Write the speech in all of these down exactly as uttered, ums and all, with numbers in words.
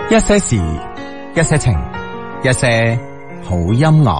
一些事，一些情，一些好音樂。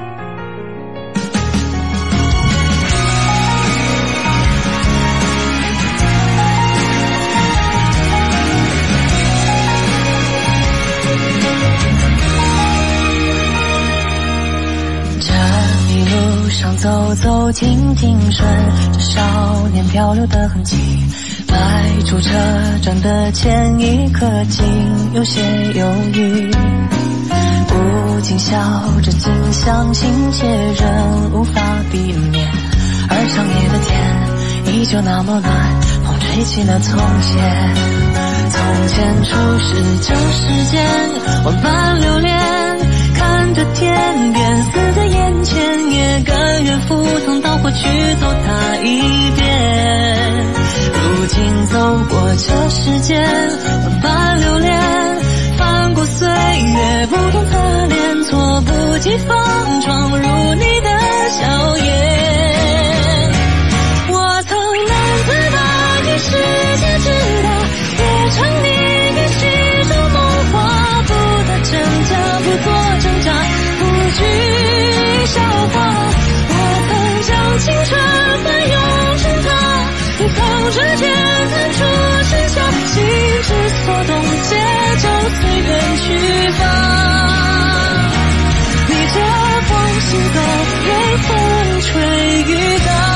上走走停停，顺着少年漂流的痕迹，迈出车站的前一刻，竟有些犹豫。不禁笑着，竟想亲切，仍无法避免。而长夜的天依旧那么蓝，风吹起了从前。从前初识这世间，万般留恋，看着天边，死在眼前，也甘愿赴汤蹈火去走它一遍。如今走过这世间，万般留恋，翻过岁月，不同侧脸，措不及防闯入你的笑颜。我曾难自拔，给世界知道，也沉溺于其中梦话，不得真假，不做挣扎，不惧笑话。我曾将青春翻涌成她，你曾指尖弹出盛夏，心之所动，且就随缘去吧。逆着风行走，任风吹雨打。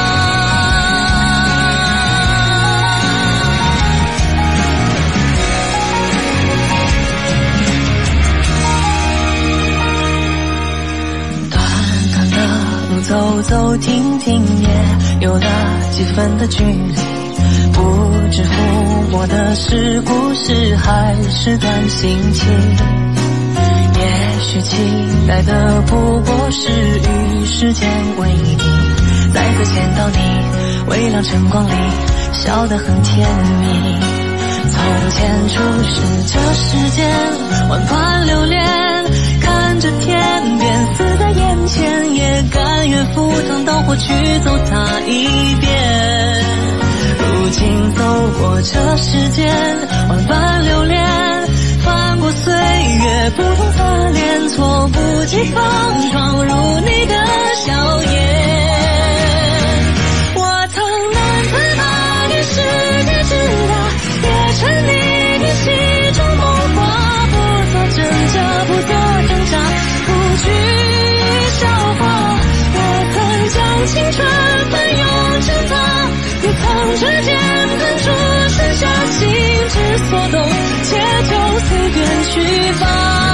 走走停停，也有了几分的距离，不知抚摸的是故事，还是段心情。也许期待的不过是与时间为敌，再次见到你，微亮晨光里笑得很甜蜜。从前初识这世间，万般留恋，看着天边，死在眼前，也甘愿赴汤蹈火去走它一遍。如今走过这世间，万般留恋，翻过岁月，不同侧脸，措不及防闯入你的笑颜。我曾难自拔，给世界知道，也沉溺于其中梦话，不做挣扎，不做挣扎，不惧笑话。我曾将青春翻涌成她，你曾指尖弹出盛夏，心之所动，且就随缘去吧。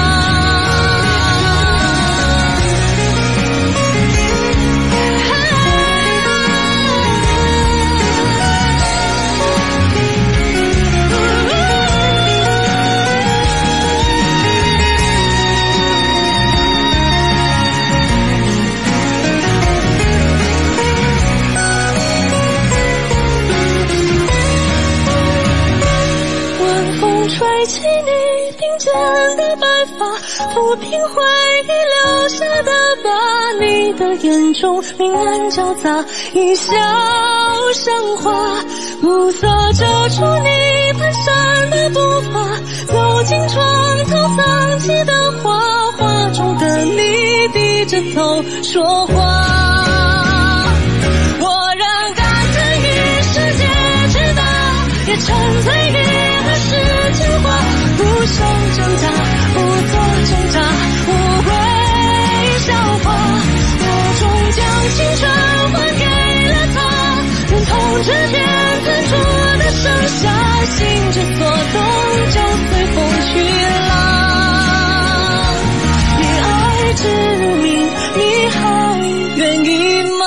吹起你鬓间的白发，抚平回忆留下的疤，你的眼中明暗交杂，一笑生花，暮色遮住你蹒跚的步伐，走进床头藏起的画，画中的你低着头说话。我仍感叹于世界之大，也沉醉于何时情话，不受挣扎，不做挣扎，无谓笑话。我终将青春还给了他，忍痛指尖弹出的盛夏，心之所动，就随风去浪。以爱之名，你还愿意吗？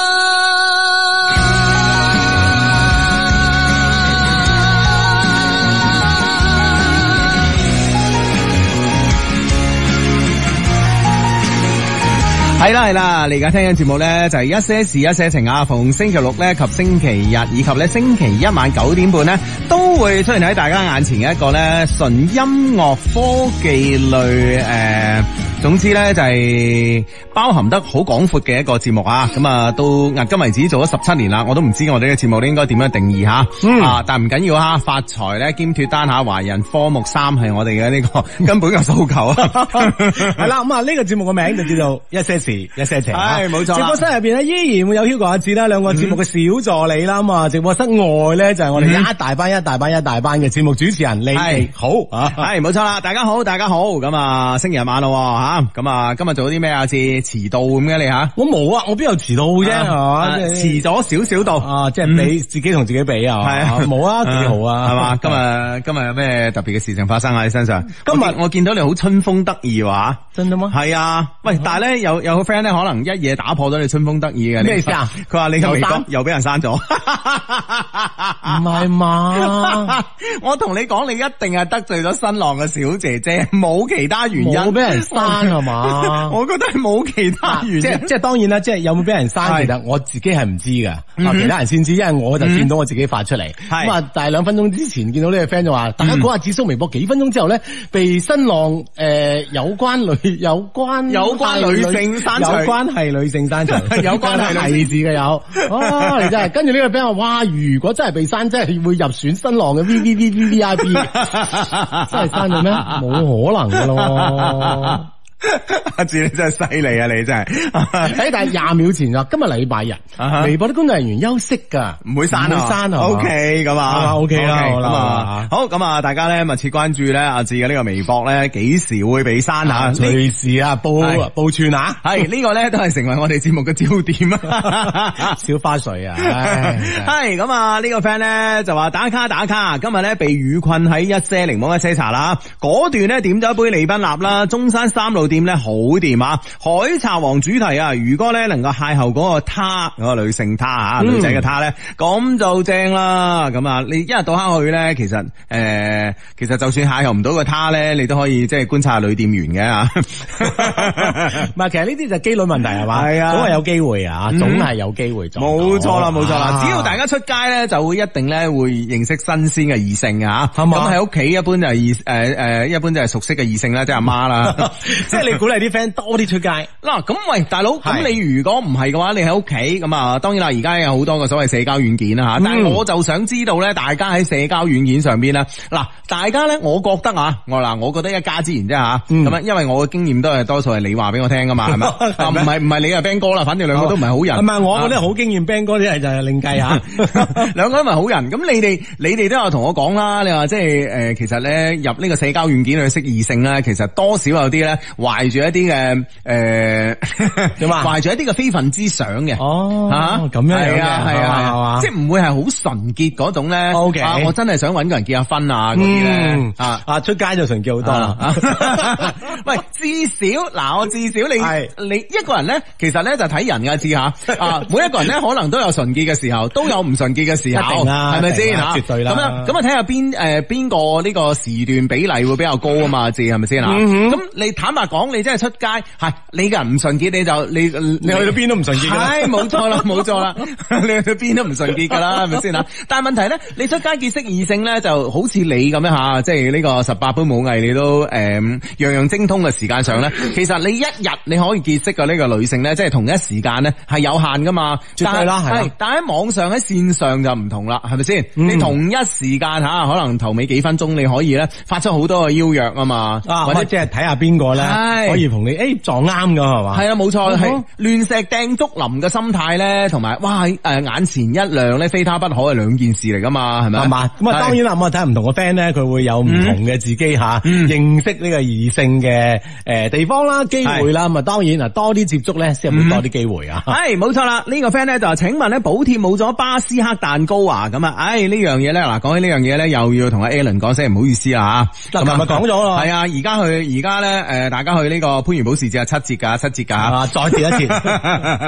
係啦係啦，你而家聽緊節目咧就係一些事一些情啊，逢星期六咧及星期日以及咧星期一晚九點半咧都會出現喺大家眼前嘅一個咧純音樂科技類誒、呃，總之咧就係、是、包含得好廣闊嘅一個節目啊。咁啊到迄今為止做咗十七年啦，我都唔知我哋嘅節目咧應該點樣定義吓。嗯、啊，但唔緊要吓，發財咧兼脫單下華人科目三係我哋嘅呢個根本嘅訴求啊。 係啦，咁啊呢個節目嘅名就叫做一些事一些情。 係冇錯。 直播室入邊咧依然會有 Hugo 阿志啦，兩個節目嘅小助理啦。咁啊、嗯，直播室外咧就係我哋一大班、嗯、一大班一大班嘅節目主持人。你哋好啊， 係冇錯啦，大家好，大家好。咁啊，星期日晚咯吓，咁啊，今日做咗啲咩啊？至遲到咁嘅你吓？ 我冇啊，我邊有遲到啫係嘛？ 遲咗少少到啊，即係比自己同自己比啊？係啊，冇啊，幾好啊， 係嘛？今日今日有咩特別嘅事情發生喺你身上？今日我見到你好春風得意話， 真嘅嗎？ 係啊，喂，但係咧有有個 friend 咧可能一夜打破咗你春風得意嘅咩意思啊？ 佢話你個微博又俾人刪咗， 唔係嘛？ 我同你講，你一定係得罪咗新郎嘅小姐姐，冇其他原因。 冇俾人刪係嘛？ 我覺得係冇其他原因。 即係即係當然啦，即係有冇俾人刪，其實我自己係唔知噶，其他人先知，因為我就見到我自己發出嚟。咁啊，但係兩分鐘之前見到呢個 friend 就話，大家估下紫蘇微博幾分鐘之後咧，被新浪誒有關女有關有關女性刪除， 有關係女性刪除， 有關係係字嘅有。哦，你真係跟住呢個 friend 話，哇！如果真係被刪，真係會入選新浪嘅 V V V V V I P， 真係刪咗咩？冇可能噶咯。 阿志你真係犀利啊！你真係， 喺但係廿秒前啊，今日禮拜日，微博啲工作人員休息噶， 唔會刪啊， 刪啊 ，O K 咁啊 ，O K 啦， 咁啊，好咁啊，大家咧密切關注咧阿志嘅呢個微博咧，幾時會被刪啊？ 隨時啊，報報串啊， 係呢個咧都係成為我哋節目嘅焦點啊， 小花絮啊， 係咁啊，呢個 friend 咧就話打卡打卡，今日咧被雨困喺一些檸檬一些茶啦，嗰段咧點咗一杯利賓納啦，中山三路店咧好掂啊！海茶王主題啊，如果咧能夠邂逅嗰個她，嗰、嗰個女性她啊，嗯、女仔嘅她咧，咁就正啦。咁啊，你一日到黑去咧，其實誒、呃，其實就算邂逅唔到個她咧，你都可以即係觀察下女店員嘅啊。 唔係，其實呢啲就機率問題係嘛？係啊，總係有機會啊，嗯、總係有機會做。冇錯啦，冇錯啦。只要大家出街咧，就會一定咧會認識新鮮嘅異性啊。咁喺屋企一般就係異誒誒，一般就係熟悉嘅異性啦，即係阿媽啦。 即係你鼓勵啲 friend 多啲出街嗱，咁喂大佬，咁你如果唔係嘅話，你喺屋企咁啊，當然啦，而家有好多個所謂社交軟件啦吓，嗯、但係我就想知道咧，大家喺社交軟件上邊咧，嗱，大家咧，我覺得啊，我嗱，我覺得一家之言啫吓，咁啊、嗯，因為我嘅經驗都係多數係你話俾我聽噶嘛，係咪？唔係唔係你係 Ben 哥啦，反正兩個都唔係好人。唔係、哦，我嗰啲好經驗 Ben 哥啲係就係另計吓，兩個都唔係好人。咁你哋你哋都有同我講啦，你話即係誒，其實咧入呢個社交軟件去識異性咧，其實多少有啲咧懷住一啲嘅誒點啊，懷住一啲嘅非分之想嘅。哦，吓咁樣係啊係啊係嘛，即係唔會係好純潔嗰種咧。O K，我真係想搵個人結下婚啊嗰啲咧啊啊出街就純潔好多啦。喂，至少嗱，我至少你你一個人咧，其實咧就睇人噶知吓啊，每一個人咧可能都有純潔嘅時候，都有唔純潔嘅時候，係咪先吓？絕對啦。咁樣咁啊，睇下邊誒邊個呢個時段比例會比較高啊嘛？知係咪先啊？咁你坦白講，你真係出街係你個人唔純潔，你就你你去到邊都唔純潔噶。係冇錯啦，冇錯啦，你去到邊都唔純潔噶啦，係咪先啊？但係問題咧，你出街結識異性咧，就好似你咁樣吓，即係呢個十八般武藝，你都誒、呃、樣樣精通嘅時間上咧，其實你一日你可以結識嘅呢個女性咧，即係同一時間咧係有限噶嘛。絕對啦，係。但係喺網上喺線上就唔同啦，係咪先？嗯、你同一時間吓，可能頭尾幾分鐘你可以咧發出好多嘅邀約啊嘛，啊或者即係睇下邊個咧可以同你誒、欸、撞啱噶係嘛？係啊，冇錯，係亂石掟竹林嘅心態咧，同埋哇誒、呃、眼前一亮咧，非他不可係兩件事嚟噶嘛，係咪？係嘛？咁啊，當然啦，咁啊睇下唔同嘅 friend 咧，佢會有唔同嘅自己吓、嗯、認識呢個異性嘅誒地方啦、機會啦，咁啊當然啊多啲接觸咧，先會多啲機會啊。係冇錯啦，呢、這個 friend 咧就話請問咧補貼冇咗巴斯克蛋糕啊？咁啊，唉呢樣嘢咧嗱，講起呢樣嘢咧，又要同阿 Alan 講聲唔好意思啊吓。咁啊，講咗咯。係啊，而家去而家咧誒，大家去呢個番禺保時捷啊七折噶，七折噶吓，再折一折。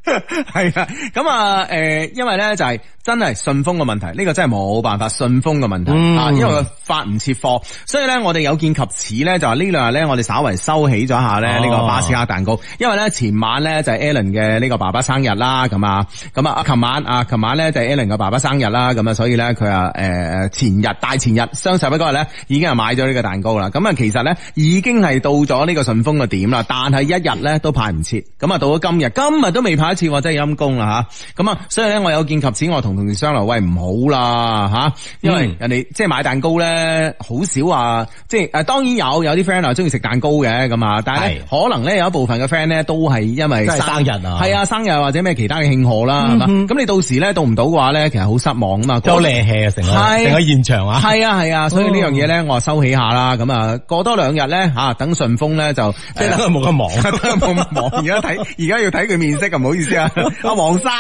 係啊，咁啊，誒，因為咧就係真係順豐嘅問題，呢、這個真係冇辦法，順豐嘅問題、嗯、啊，因為佢發唔切貨，所以咧我哋有見及此咧，就話呢兩日咧我哋稍為收起咗下咧呢、哦、個巴斯克蛋糕，因為咧前晚咧就係 Alan 嘅呢個爸爸生日啦，咁啊，咁啊，琴晚啊，琴晚咧就係 Alan 嘅爸爸生日啦，咁啊，所以咧佢啊，誒，前日大前日雙十一嗰日咧已經係買咗呢個蛋糕啦，咁啊，其實咧已經係到咗呢個順豐嘅點啦，但係一日咧都派唔切，咁啊到咗今日，今日都未派一次，真係陰功啦吓，咁啊，所以咧我有見及此，我同同事商量，喂唔好啦吓，因為人哋即係買蛋糕咧，好少話，即係誒，當然有有啲 friend 啊中意食蛋糕嘅咁啊，但係咧可能咧有一部分嘅 friend 咧都係因為生，生日啊，係啊生日或者咩其他嘅慶賀啦，係嘛、嗯，咁你到時咧到唔到嘅話咧，其實好失望啊嘛，都厲氣啊成個成個現場啊，係啊係啊，所以呢樣嘢咧我收起下啦，咁啊過多兩日咧吓，等順豐咧就即係等佢冇咁忙，冇咁忙，而家睇而家要睇佢面色啊，唔好意思啊。阿黃生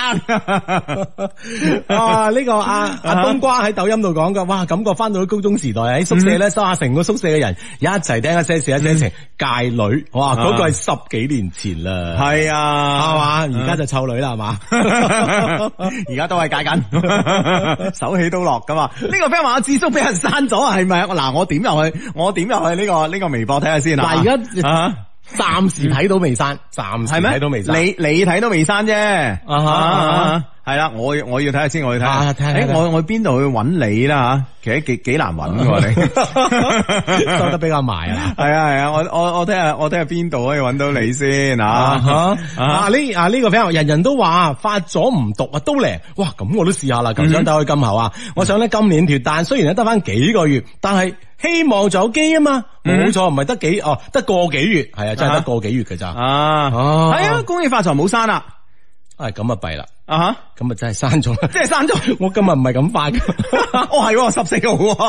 啊，呢、這個阿阿冬瓜喺抖音度講噶，哇，感覺翻到高中時代喺宿舍咧，收下成個宿舍嘅人一齊聽一些事一些情，界女，哇，嗰、那個係十幾年前啦，係啊，係嘛，而家就湊女啦，係嘛， 而家都係界緊，手起刀落噶嘛。呢、這個 friend 話阿智叔俾人刪咗啊，係咪？嗱，我點入去，我點入去呢、這個呢、這個微博睇下先啊。 嗱，而家啊。暫時睇到未刪，暫時睇到未刪。 你你睇到未刪啫，啊哈，係啦，我我要睇下先，我要睇下。誒，我我邊度去揾你啦吓？其實幾幾難揾㗎你， 收得比較埋啊。 係啊係啊，我我我睇下我睇下邊度可以揾到你先啊。 啊呢啊呢個 friend 人人都話發咗唔讀啊都靈，哇咁我都試下啦，咁想打開金口啊！我想咧今年脫單，雖然咧得翻幾個月，但係。希望仲有機啊嘛，冇錯，唔係得幾哦，得個幾月，係啊，真係得個幾月嘅咋，啊， 係啊，恭喜發財冇刪啦， 係咁啊弊啦， 啊哈， 咁啊真係刪咗， 即係刪咗， 我今日唔係咁快嘅， 哦係十四號，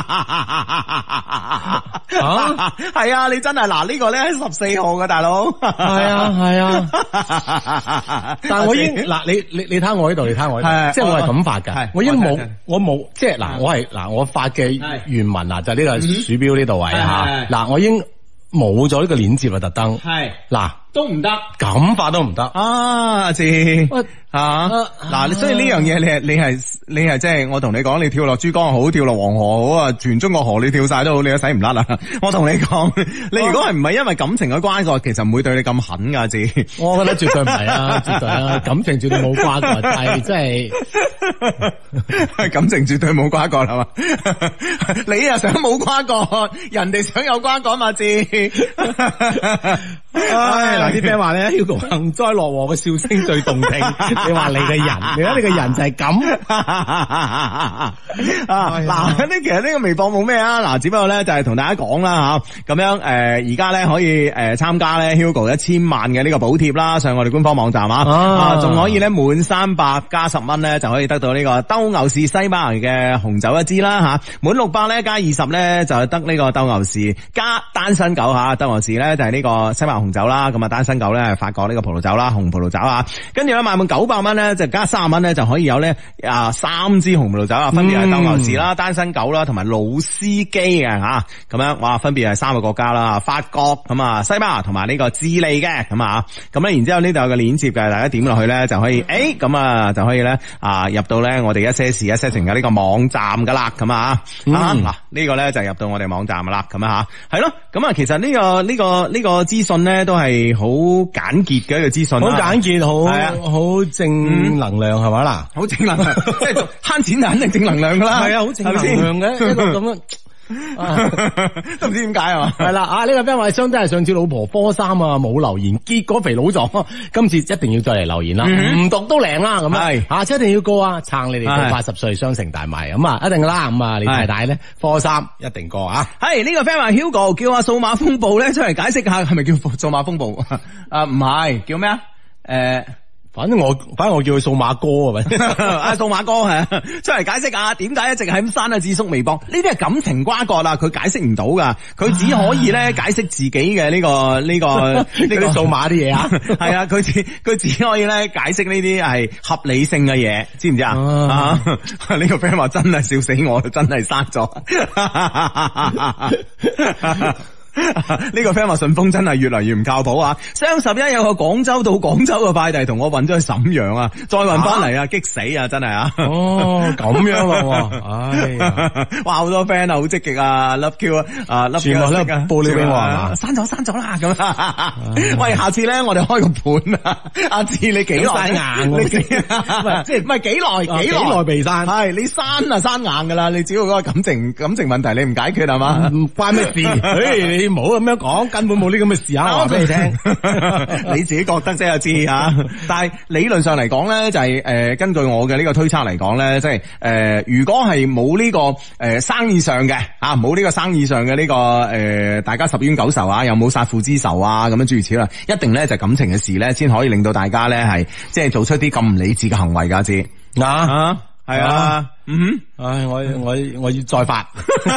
啊，係啊，你真係嗱呢個咧十四號嘅大佬， 係啊係啊，但係我已經嗱你你你睇我呢度，你睇我呢度，即係我係咁發噶，我已經冇我冇即係嗱我係嗱我發嘅原文啊就呢個鼠標呢度位吓，嗱我已經冇咗呢個鏈接啊特登，係嗱。 都唔得， 咁發都唔得啊！阿志吓嗱，所以呢樣嘢你係你係你係即係我同你講，你跳落珠江好，跳落黃河好啊，全中國河你跳晒都好，你都洗唔甩啦！我同你講，你如果係唔係因為感情嘅關係，其實唔會對你咁狠噶，阿志。我覺得絕對唔係啊，絕對啊，感情絕對冇瓜葛，但係真係感情絕對冇瓜葛係嘛？你又想冇瓜葛，人哋想有瓜葛嘛？志。唉，嗱啲 friend 話咧 ，Hugo 幸災樂禍嘅笑聲最動聽。你話你嘅人，你睇你嘅人就係咁。啊，嗱，呢其實呢個微博冇咩啊，嗱，只不過咧就係同大家講啦吓，咁樣誒，而家咧可以誒參加咧 Hugo 一千萬嘅呢個補貼啦，上我哋官方網站啊，仲可以咧滿三百加十蚊咧就可以得到呢個鬥牛士西班牙嘅紅酒一支啦吓，滿六百咧加二十咧就係得呢個鬥牛士加單身狗吓，鬥牛士咧就係呢個西班牙紅酒啦，咁啊單身狗咧係法國呢個葡萄酒啦，紅葡萄酒啊，跟住咧買滿九百蚊咧就加三十蚊咧就可以有咧啊三支紅葡萄酒啊，分別係鬥牛士啦、單身狗啦同埋老司機嘅吓，咁樣哇分別係三個國家啦，法國咁啊、西班牙同埋呢個智利嘅咁啊，咁咧然之後呢度有個鏈接嘅，大家點落去咧就可以誒咁啊就可以咧啊入到咧我哋一些事一些情嘅呢個網站噶啦，咁啊啊嗱呢個咧就入到我哋網站噶啦，咁啊吓係咯，咁啊其實呢個呢個呢個資訊咧都係好簡潔嘅一個資訊，好簡潔，好好正能量係咪啦？好正能量，即係慳錢就肯定正能量噶啦，係啊，好正能量嘅一個咁樣。都唔知點解係嘛？係啦，啊呢個 friend 話相真係上次老婆科三啊冇留言，結果肥佬咗，今次一定要再嚟留言啦，唔、嗯、讀都靈啦咁啊，下次一定要過啊，撐你哋到八十歲雙成大賣咁啊，一定啦咁啊，你太太咧科三一定過啊。係呢、這個 friend 話 Hugo 叫阿數碼風暴咧出嚟解釋下，係咪叫數碼風暴啊？唔係叫咩啊？誒。反正我，反正我叫佢數碼哥啊，咪啊數碼哥係出嚟解釋啊，點解一直係咁刪啊智叔微博？呢啲係感情瓜葛啦，佢解釋唔到噶，佢只可以咧解釋自己嘅呢、這個呢、這個呢個數碼啲嘢啊，係啊，佢只佢只可以咧解釋呢啲係合理性嘅嘢，知唔知啊？啊呢個 friend 話真係笑死我，真係刪咗。 呢個 friend 話順豐真係越嚟越唔靠譜啊！雙十一有個廣州到廣州嘅快遞同我運咗去瀋陽啊，再運翻嚟啊，激死啊！真係啊！ 哦，咁樣咯，唉呀， 哇，好多 friend 啊，好積極啊 ，love Q 啊，啊 love Q 啊， 報料俾我係嘛？ 刪咗刪咗啦咁啊！喂，下次咧我哋開個盤啊，阿志你幾耐硬？你即係唔係幾耐？幾耐被刪？ 係你刪啊刪硬噶啦，你只要嗰個感情感情問題你唔解決係嘛？ 唔關咩事？誒，你唔好咁樣講，根本冇呢咁嘅事啊！我話俾你聽， 你自己覺得啫，知吓。但係理論上嚟講咧，就係、是、誒、呃，根據我嘅呢個推測嚟講咧，即係誒，如果係冇呢個誒、呃、生意上嘅啊，冇呢個生意上嘅呢、這個誒、呃，大家十冤九仇啊，又冇殺父之仇啊，咁樣諸如此類，一定咧就係感情嘅事咧，先可以令到大家咧係即係做出啲咁唔理智嘅行為噶，知啊？係啊。嗯哼， 唉，我我我要再發。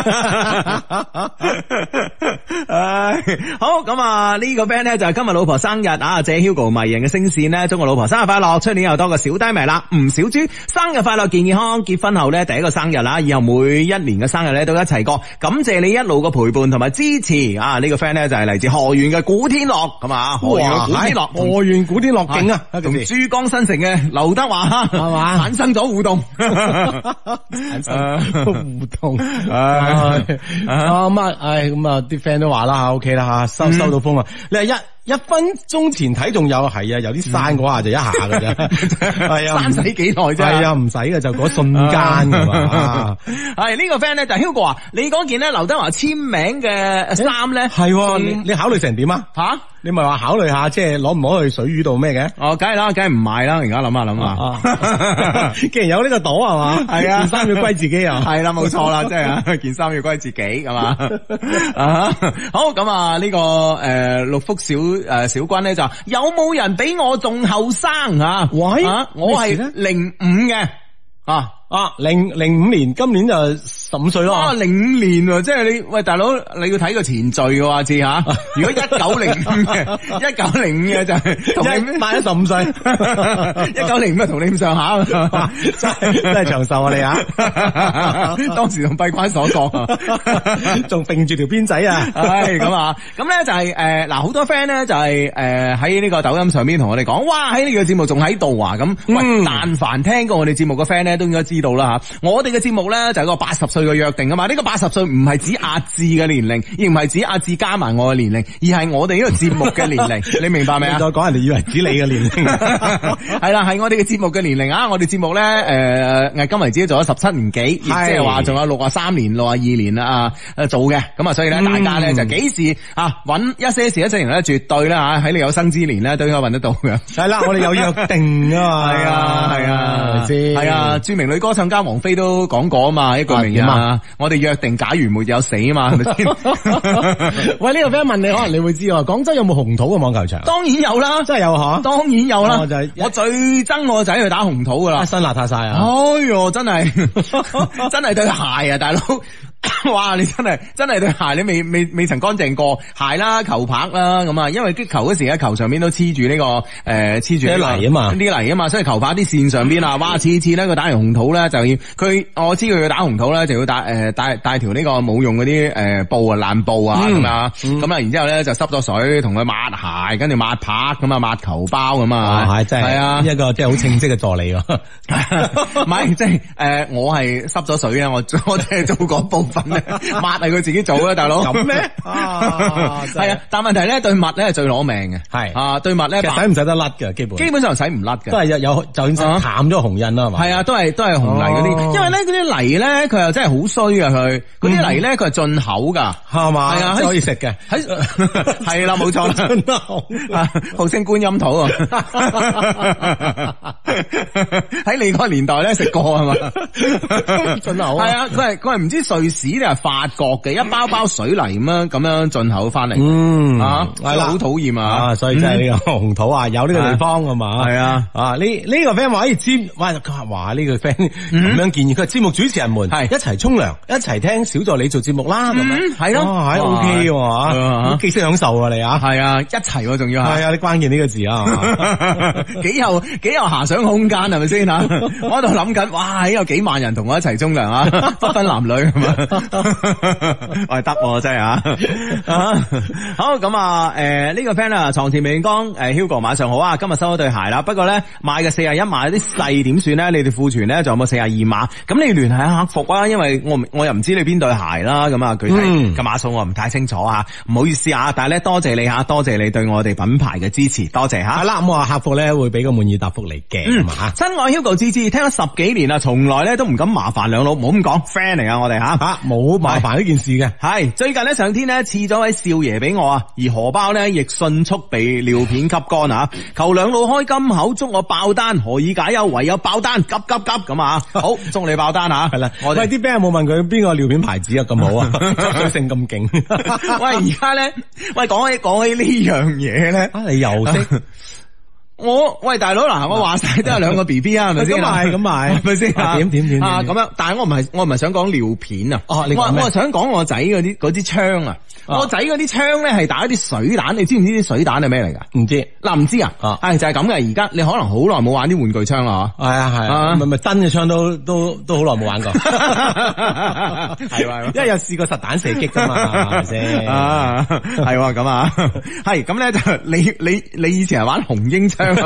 唉，好咁啊！呢個 friend 咧就係今日老婆生日啊，借 Hugo 迷人嘅聲線咧，祝我老婆生日快樂，出年又多個小低迷啦。吳小豬生日快樂，健健康康，結婚後咧第一個生日啦，以後每一年嘅生日咧都一齊過。感謝你一路嘅陪伴同埋支持啊！呢個 friend 咧就係嚟自河源嘅古天樂咁啊，河源嘅古天樂， 河源古天樂勁啊， 同珠江新城嘅劉德華係嘛產生咗互動。 產生互動，唉咁啊，唉咁啊，啲 friend 都話啦，OK 啦吓，收收到風啊，你係一。一分鐘前睇仲有係啊，有啲閂嗰下就一下噶咋，係啊，閂使幾耐啫？係啊，唔使嘅就嗰瞬間噶嘛。 係呢個 friend 咧就 Hugo 啊，你嗰件咧劉德華簽名嘅衫咧， 係你你考慮成點啊？ 吓， 你咪話考慮下，即係攞唔攞去水魚度咩嘅？ 哦，梗係啦，梗係唔賣啦，而家諗下諗下。 既然有呢個朵係嘛，係啊，件衫要歸自己啊， 係啦，冇錯啦，即係件衫要歸自己係嘛。啊，好咁啊，呢個誒六福小。誒，小軍咧就有冇人比我仲後生啊？喂，啊、我係零五嘅啊。 啊，零零五年，今年就十五歲咯。 啊，零五年喎，即係你喂大佬，你要睇個前序嘅話，知吓？如果一九零五嘅，一九零五嘅就係同你慢咗十五歲， 一九零五啊同你咁上下， 真係真係長壽啊你啊！ 當時仲閉關鎖國， 仲揈住條辮仔啊！ 唉，咁啊，咁咧就係誒嗱，好多 friend 咧就係誒喺呢個抖音上邊同我哋講，哇喺呢個節目仲喺度啊！咁喂，但凡聽過我哋節目嘅 friend 咧，都應該知。到啦吓，我哋嘅節目咧就係個八十歲嘅約定啊嘛，呢、這個八十歲唔係指阿志嘅年齡，而唔係指阿志加埋我嘅年齡，而係我哋呢個節目嘅年齡，你明白未啊？ 再講人哋以為指你嘅年齡， 係啦，係我哋嘅節目嘅年齡啊！我哋節目咧誒，誒今為止做咗十七年幾，亦即係話仲有六啊三年、六啊二年啦啊做嘅，咁啊所以咧、嗯、大家咧就幾時啊揾一些事一些情咧，絕對啦吓喺你有生之年咧都應該揾得到嘅。係啦，我哋有約定啊嘛，係啊係啊，係啊，著名女歌唱家王菲都講過啊嘛，一句名言啊，我哋約定假如沒有死啊嘛，係咪先？喂，呢、這個 friend 問你，可能你會知啊，廣州有冇紅土嘅網球場？當然有啦，真係有吓，當然有啦。哦、就係、我最憎我個仔去打紅土噶啦，身邋遢晒啊！哎喲，真係真係對鞋啊，大佬！哇！你真係真係對鞋，你未未未曾乾淨過鞋啦、球拍啦咁啊！因為擊球嗰時喺球上邊都黐住呢個誒黐住啲泥啊嘛，啲泥啊嘛，所以球拍啲線上邊啊，哇！次次咧佢打完紅土咧就要佢，我知佢要打紅土咧就要帶誒帶帶條呢個冇用嗰啲誒布啊爛布啊咁啊，咁啊然之後咧就濕咗水同佢抹鞋，跟住抹拍咁啊抹球包咁啊，係真係係啊一個即係好稱職嘅助理喎，唔係即係誒我係濕咗水啊，我我即係做嗰部。抹係佢自己做啊，大佬咁咩？啊，係啊，但問題咧對襪咧係最攞命嘅，係啊對襪咧使唔使得甩嘅？基本基本上使唔甩嘅，都係有有就算淡咗紅印啦，係嘛？係啊，都係都係紅泥嗰啲，因為咧嗰啲泥咧佢又真係好衰啊，佢嗰啲泥咧佢係進口噶，係嘛？係啊，可以食嘅，喺係啦，冇錯啦，進口號稱觀音土啊，喺你嗰個年代咧食過係嘛？進口係啊，佢係佢係唔知瑞士定係法國嘅一包包水泥咁樣咁樣進口翻嚟，嗯啊係啦，好討厭啊，所以真係呢個紅土啊，有呢個地方係嘛，係啊啊呢呢個 friend 話可以簽，哇佢話呢個 friend 咁樣建議，佢話節目主持人們係一齊沖涼，一齊聽小助理做節目啦，咁樣係咯，係 O K 嘅吓，幾識享受啊你啊，係啊一齊仲要係啊，你關鍵呢個字啊，幾有幾有遐想空間係咪先吓？我喺度諗緊，哇有幾萬人同我一齊沖涼啊，不分男女。 我係得喎真係啊！好咁啊，誒呢個 friend 啊，床前明月光，誒 Hugo 晚上好啊，今日收咗對鞋啦，不過咧買嘅四十一碼有啲細點算咧？你哋庫存咧仲有冇四十二碼？咁你聯繫下客服啊，因為我我又唔知你邊對鞋啦，咁啊具體嘅碼數我唔太清楚啊，唔好意思啊，但係咧多謝你吓，多謝你對我哋品牌嘅支持，多謝吓。 係啦，咁我客服咧會俾個滿意答覆嚟嘅，係嘛吓。 親愛 Hugo 芝芝，聽咗十幾年啦，從來咧都唔敢麻煩兩老，唔好咁講 friend 嚟啊，我哋吓吓冇麻煩呢件事嘅。 係最近咧上天咧賜咗位少爺俾我啊，而荷包咧亦迅速被尿片吸乾啊！求兩老開金口，祝我爆單，何以解憂？唯有爆單，急急急咁啊！好，祝你爆單啊！係啦，我哋喂啲 friend 有冇問佢邊個尿片牌子啊？咁好啊，吸水性咁勁。喂，而家咧，喂講起講起呢樣嘢咧，啊你又識？我喂大佬嗱，我話晒都係兩個 B B 啊，係咪先？咁係咁係，係咪先？ 點點點啊咁樣，但係我唔係我唔係想講尿片啊，哦，你我我係想講我仔嗰啲嗰啲槍啊，我仔嗰啲槍咧係打一啲水彈，你知唔知啲水彈係咩嚟噶？唔知嗱，唔知啊，係就係咁嘅。而家你可能好耐冇玩啲玩具槍啦，嗬？係啊係啊，咪咪真嘅槍都都都好耐冇玩過，係嘛？因為有試過實彈射擊噶嘛，係咪先？啊，係咁啊，係咁咧就你你你以前係玩紅纓槍。紅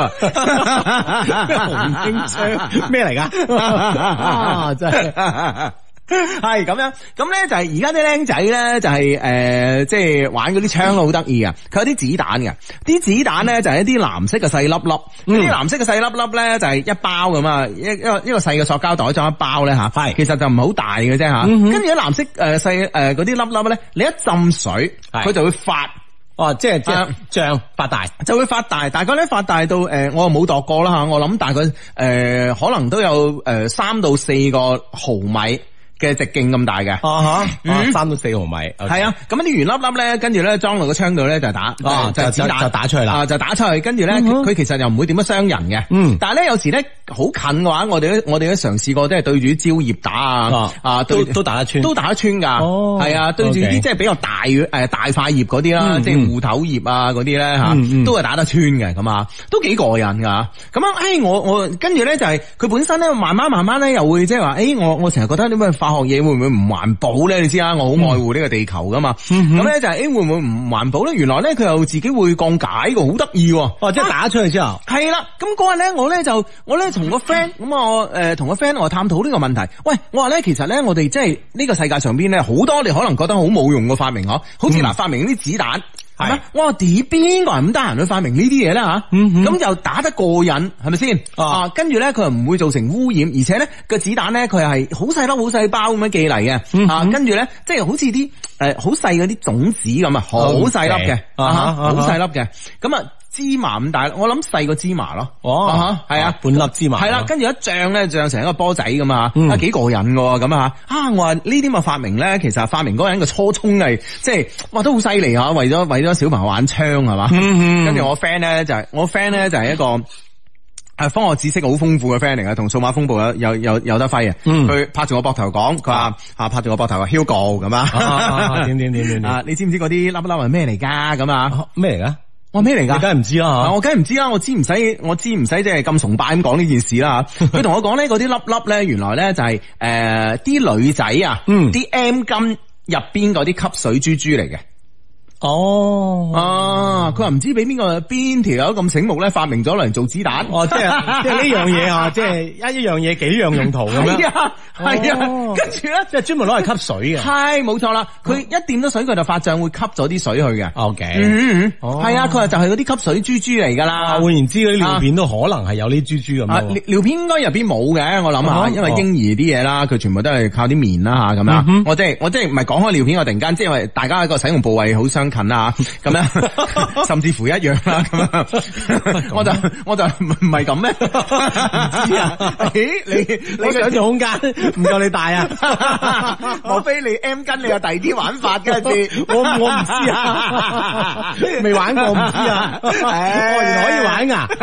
纓槍咩嚟噶？啊，真係係咁樣，咁咧就係而家啲僆仔咧就係、是、誒、呃，即係玩嗰啲槍好得意啊！佢有啲子彈嘅，啲子彈咧就係一啲藍色嘅細粒粒，啲藍色嘅細粒粒咧就係一包咁啊，一一個一個細嘅塑膠袋裝一包咧吓，係其實就唔係好大嘅啫吓，跟住啲藍色誒細誒嗰啲粒粒咧，你一浸水，佢就會發。哦，即係即係脹發大，就會發大。大概咧發大到誒、呃，我又冇度過啦吓，我諗大概誒、呃，可能都有誒三、呃、到四個毫米嘅直徑咁大嘅，啊吓，三到四毫米，係啊，咁啲圓粒粒咧，跟住咧裝落個槍度咧就打，哦，就子彈就打出去啦，就打出去，跟住咧佢其實又唔會點樣傷人嘅，嗯，但係咧有時咧好近嘅話，我哋我哋都嘗試過，即係對住啲蕉葉打啊，啊，都都打得穿，都打得穿噶，哦，係啊，對住啲即係比較大誒大塊葉嗰啲啦，即係芋頭葉啊嗰啲咧吓，都係打得穿嘅，咁啊，都幾過癮噶，咁樣，誒，我我跟住咧就係佢本身咧慢慢慢慢咧又會即係話，誒，我我成日覺得點解化學嘢會唔會唔環保咧？你知啊，我好愛護呢個地球噶嘛。咁咧、嗯、就係、是、誒、欸，會唔會唔環保咧？原來咧佢又自己會降解嘅，好得意。哦，即係打出去之後。係啦、啊，咁嗰日咧，我咧就我咧同個 friend 咁我誒同個 friend 我探討呢個問題。喂，我話咧其實咧我哋即係呢個世界上邊咧好多你可能覺得好冇用嘅發明嗬，好似嗱、嗯、發明啲子彈。係咩？我話點邊個人咁得閒去發明呢啲嘢咧吓？咁、嗯、又打得過癮，係咪先？啊，跟住咧佢又唔會造成污染，而且咧個子彈咧佢又係好細粒、好細包咁樣寄嚟嘅。嗯、啊，跟住咧即係好似啲誒好細嗰啲種子咁啊，好細粒嘅，好細粒嘅。咁啊芝麻咁大，我諗細個芝麻咯。哦，係啊，半粒芝麻。係啦，跟住一脹咧脹成一個波仔咁啊，啊幾過癮嘅咁啊啊！我話呢啲咁嘅發明咧，其實發明嗰個人嘅初衷係即係哇都好犀利吓，為咗為咗小朋友玩槍係嘛。跟住我 friend 咧就係我 friend 咧就係一個誒科學知識好豐富嘅 friend 嚟嘅，同數碼風暴有有有有得揮啊！佢拍住我膊頭講，佢話啊拍住我膊頭話 Hugo 咁啊，點點點點啊！你知唔知嗰啲粒粒係咩嚟噶？咁啊咩嚟噶？我咩嚟噶？你梗係唔知啦，我梗係唔知啦，我知唔使，我知唔使即係咁崇拜咁講呢件事啦。佢同我講咧，嗰啲粒粒咧，原來咧就係誒啲女仔啊，嗯，啲 M 巾入邊嗰啲吸水珠珠嚟嘅。哦，啊，佢話唔知俾邊個邊條友咁醒目咧，發明咗嚟做子彈。哦，即係即係呢樣嘢啊，即係一一樣嘢幾樣用途咁樣。係啊，係啊，跟住咧即係專門攞嚟吸水嘅。係，冇錯啦，佢一掂到水佢就發脹，會吸咗啲水去嘅。OK，嗯，係啊，佢話就係嗰啲吸水珠珠嚟噶啦。換言之，嗰啲尿片都可能係有啲珠珠咁。尿尿片應該入邊冇嘅，我諗下，因為嬰兒啲嘢啦，佢全部都係靠啲棉啦吓咁樣。我即係我即係唔係講開尿片，我突然間即係因為大家一個使用部位好相近啦，咁樣甚至乎一樣啦，咁樣我就我就唔唔係咁咩？唔知啊？咦，你你想象空間唔夠你大啊？莫非你 M 巾你有第二啲玩法嘅？我我唔知啊，未玩過唔知啊。哦，原來可以玩噶，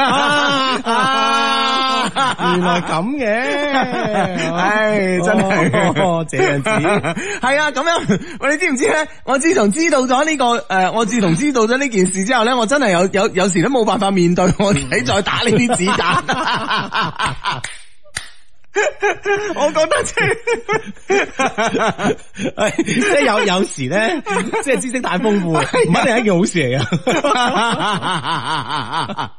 啊，原來咁嘅，唉，真係這樣子，係啊，咁樣，喂，你知唔知咧？我自從知道咗呢個誒，我自從知道咗呢件事之後咧，我真係有有有時都冇辦法面對我仔再打呢啲子彈。 我覺得即係， 即係有有時咧，即係知識太豐富，唔一定係一件好事嚟噶。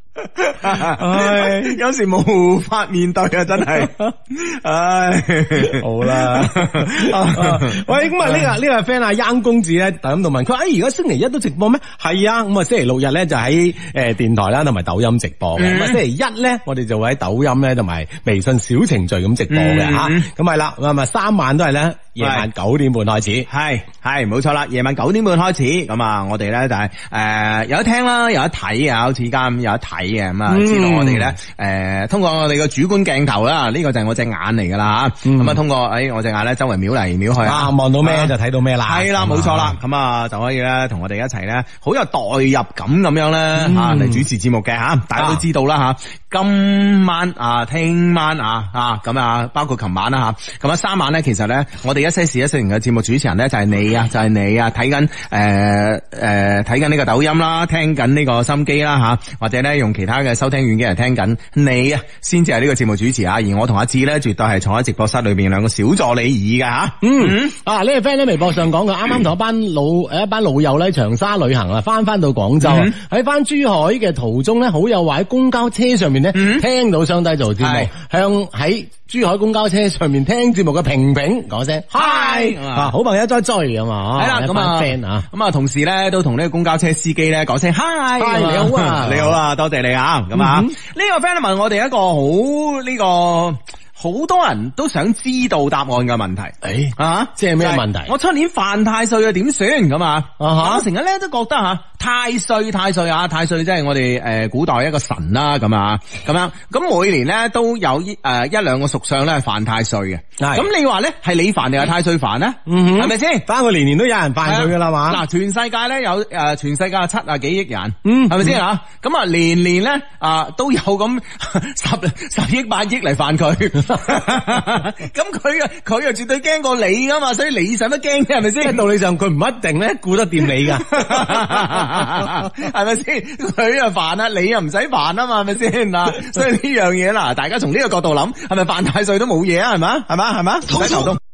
唉，有時無法面對啊，真係，唉， 好啦，喂，咁啊呢個呢個 friend 阿央公子咧，就喺度問佢，哎，而家星期一都直播咩？係啊，咁啊星期六日咧就喺誒電台啦，同埋抖音直播嘅。咁啊星期一咧，我哋就會喺抖音咧同埋微信小程序咁直播嘅吓。咁係啦，咁啊三晚都係咧。夜晚九點半開始， 係係冇錯啦。夜晚九點半開始，咁啊，我哋咧就係、是、誒、呃、有得聽啦，有得睇啊，好似而家咁有得睇嘅，咁啊，知道我哋咧誒通過我哋嘅主觀鏡頭啦，呢、這個就係我隻眼嚟噶啦吓，咁啊、嗯、通過誒、哎、我隻眼咧周圍瞄嚟瞄去啊，望到咩就睇到咩啦，係啦冇錯啦，咁啊就可以咧同我哋一齊咧好有代入感咁樣咧吓嚟主持節目嘅吓，大家都知道啦吓。啊今晚啊，聽晚啊，啊咁啊，包括琴晚啦吓，咁啊三晚咧，其實咧，我哋一些事一些情嘅節目主持人咧就係你啊，就係你啊，睇緊誒誒睇緊呢個抖音啦，聽緊呢個心機啦吓，或者咧用其他嘅收聽軟件嚟聽緊你啊，先至係呢個節目主持啊，而我同阿志咧絕對係坐喺直播室裏邊兩個小助理耳嘅吓。嗯啊，呢個 friend 咧微博上講嘅，啱啱同一班老誒一班老友咧長沙旅行啊，翻翻到廣州啊，喺翻珠海嘅途中咧，好友話喺公交車上面。嗯、聽到雙低做節目，向喺珠海公交車上面聽節目嘅平平講聲嗨，啊好朋友再追啊嘛，係啦咁啊 friend 啊，咁啊同時咧都同呢個公交車司機咧講聲嗨，你好啊，你好啊，多謝你啊，咁啊呢個 friend 問我哋一個好呢、這個。好多人都想知道答案嘅問題，誒、哎、啊，即係咩問題？我出年犯太歲啊，點算咁啊？我成日咧都覺得吓太歲太歲啊，太歲即係我哋誒古代一個神啦，咁啊，咁樣咁每年咧都有誒一兩個屬相咧係犯太歲嘅。咁你話咧係你犯定係太歲犯咧？係咪先？反正年年都有人犯歲噶啦嘛。嗱，全世界咧有誒全世界有七啊幾億人，嗯，係咪先啊？咁啊年年咧啊都有咁十十億八億嚟犯佢。咁佢啊，佢啊絕對驚過你噶嘛，所以你使乜驚啫？係咪先？道理上佢唔一定咧顧得掂你噶，係咪先？佢啊煩啊，你又唔使煩啊嘛，係咪先嗱？所以呢樣嘢啦，大家從呢個角度諗，係咪犯太歲都冇嘢啊？係嘛？係嘛？係嘛？唔使頭痛。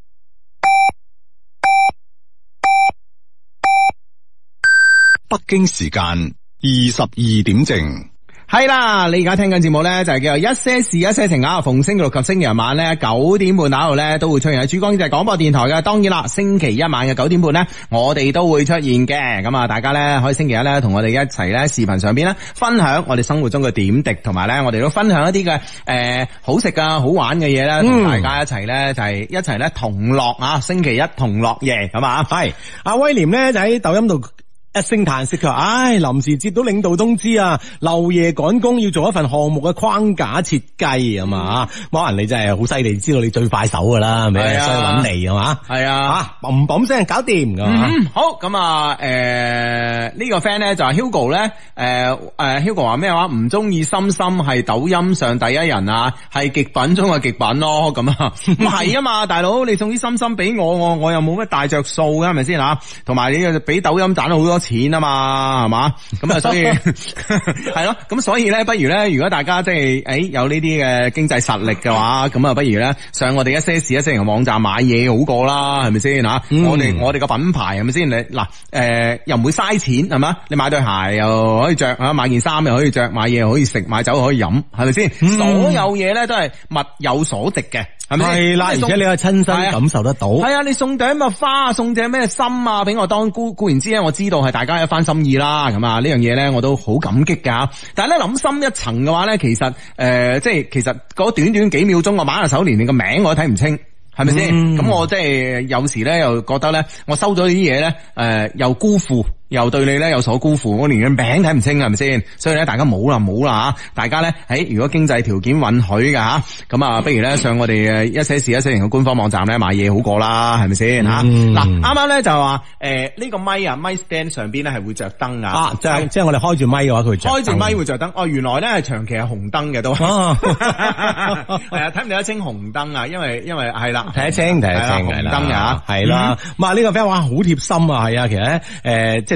北京時間二十二點正。 係啦，你而家聽緊節目咧就係叫做一些事一些情啊，逢星期六及星期日晚咧九點半打後咧都會出現喺珠江經濟廣播電台嘅。當然啦，星期一晚嘅九點半咧，我哋都會出現嘅。咁啊，大家咧可以星期一咧同我哋一齊咧視頻上邊咧分享我哋生活中嘅點滴，同埋咧我哋都分享一啲嘅誒好食啊好玩嘅嘢咧，同大家一齊咧就係一齊咧同樂啊！星期一同樂夜咁啊，係阿威廉咧就喺抖音度。一聲嘆息，佢話：唉，臨時接到領導通知啊，漏夜趕工要做一份項目嘅框架設計啊嘛，可能你真係好犀利，知道你最快手噶啦，係咪？所以揾你係嘛？係啊，嘣嘣聲搞掂噶。嗯，好咁啊，誒、呃這個、呢個 friend 咧就係 Hugo 咧，誒、呃、誒、呃、Hugo 話咩話？唔中意心心係抖音上第一人啊，係極品中嘅極品咯，咁啊，唔係啊嘛，大佬你送啲心心俾我，我我又冇乜大着數嘅，係咪先吓？同埋你又俾抖音賺咗好多錢啊嘛，係嘛？咁啊，所以係咯，咁所以咧，不如咧，如果大家即係誒有呢啲嘅經濟實力嘅話，咁啊，不如咧上我哋一些事一些情網站買嘢好過啦，係咪先吓？我哋我哋個品牌係咪先？你嗱誒又唔會嘥錢係嘛？你買對鞋又可以着啊，買件衫又可以着，買嘢又可以食，買酒又可以飲，係咪先？嗯、所有嘢咧都係物有所值嘅。係咪？係啦，而且你可以親身感受得到。係啊，你送朵乜花，送隻咩心啊，俾我當固固然之咧，我知道係大家一番心意啦。咁啊，呢樣嘢咧，我都好感激噶。但係咧諗深一層嘅話咧，其實誒、呃，即係其實嗰短短幾秒鐘，我玩下手，連你個名我都睇唔清，係咪先？咁、嗯、我即係有時咧，又覺得咧，我收咗呢啲嘢咧，誒、呃，又辜負。又對你咧有所辜負，我連個名睇唔清係咪先？所以咧，大家冇啦冇啦吓，大家咧，誒，如果經濟條件允許嘅吓，咁啊，不如咧上我哋嘅一些事一些情嘅官方網站咧買嘢好過啦，係咪先吓？嗱，啱啱咧就話誒呢個咪啊咪 stand 上邊咧係會着燈啊，即係即係我哋開住咪嘅話，佢會着開住咪會着燈。哦，原來咧係長期係紅燈嘅都係啊，睇唔睇得清紅燈啊？因為因為係啦，睇得清睇得清紅燈嘅吓，係啦。咁啊呢個 friend 話好貼心啊，係啊，其實咧誒即係。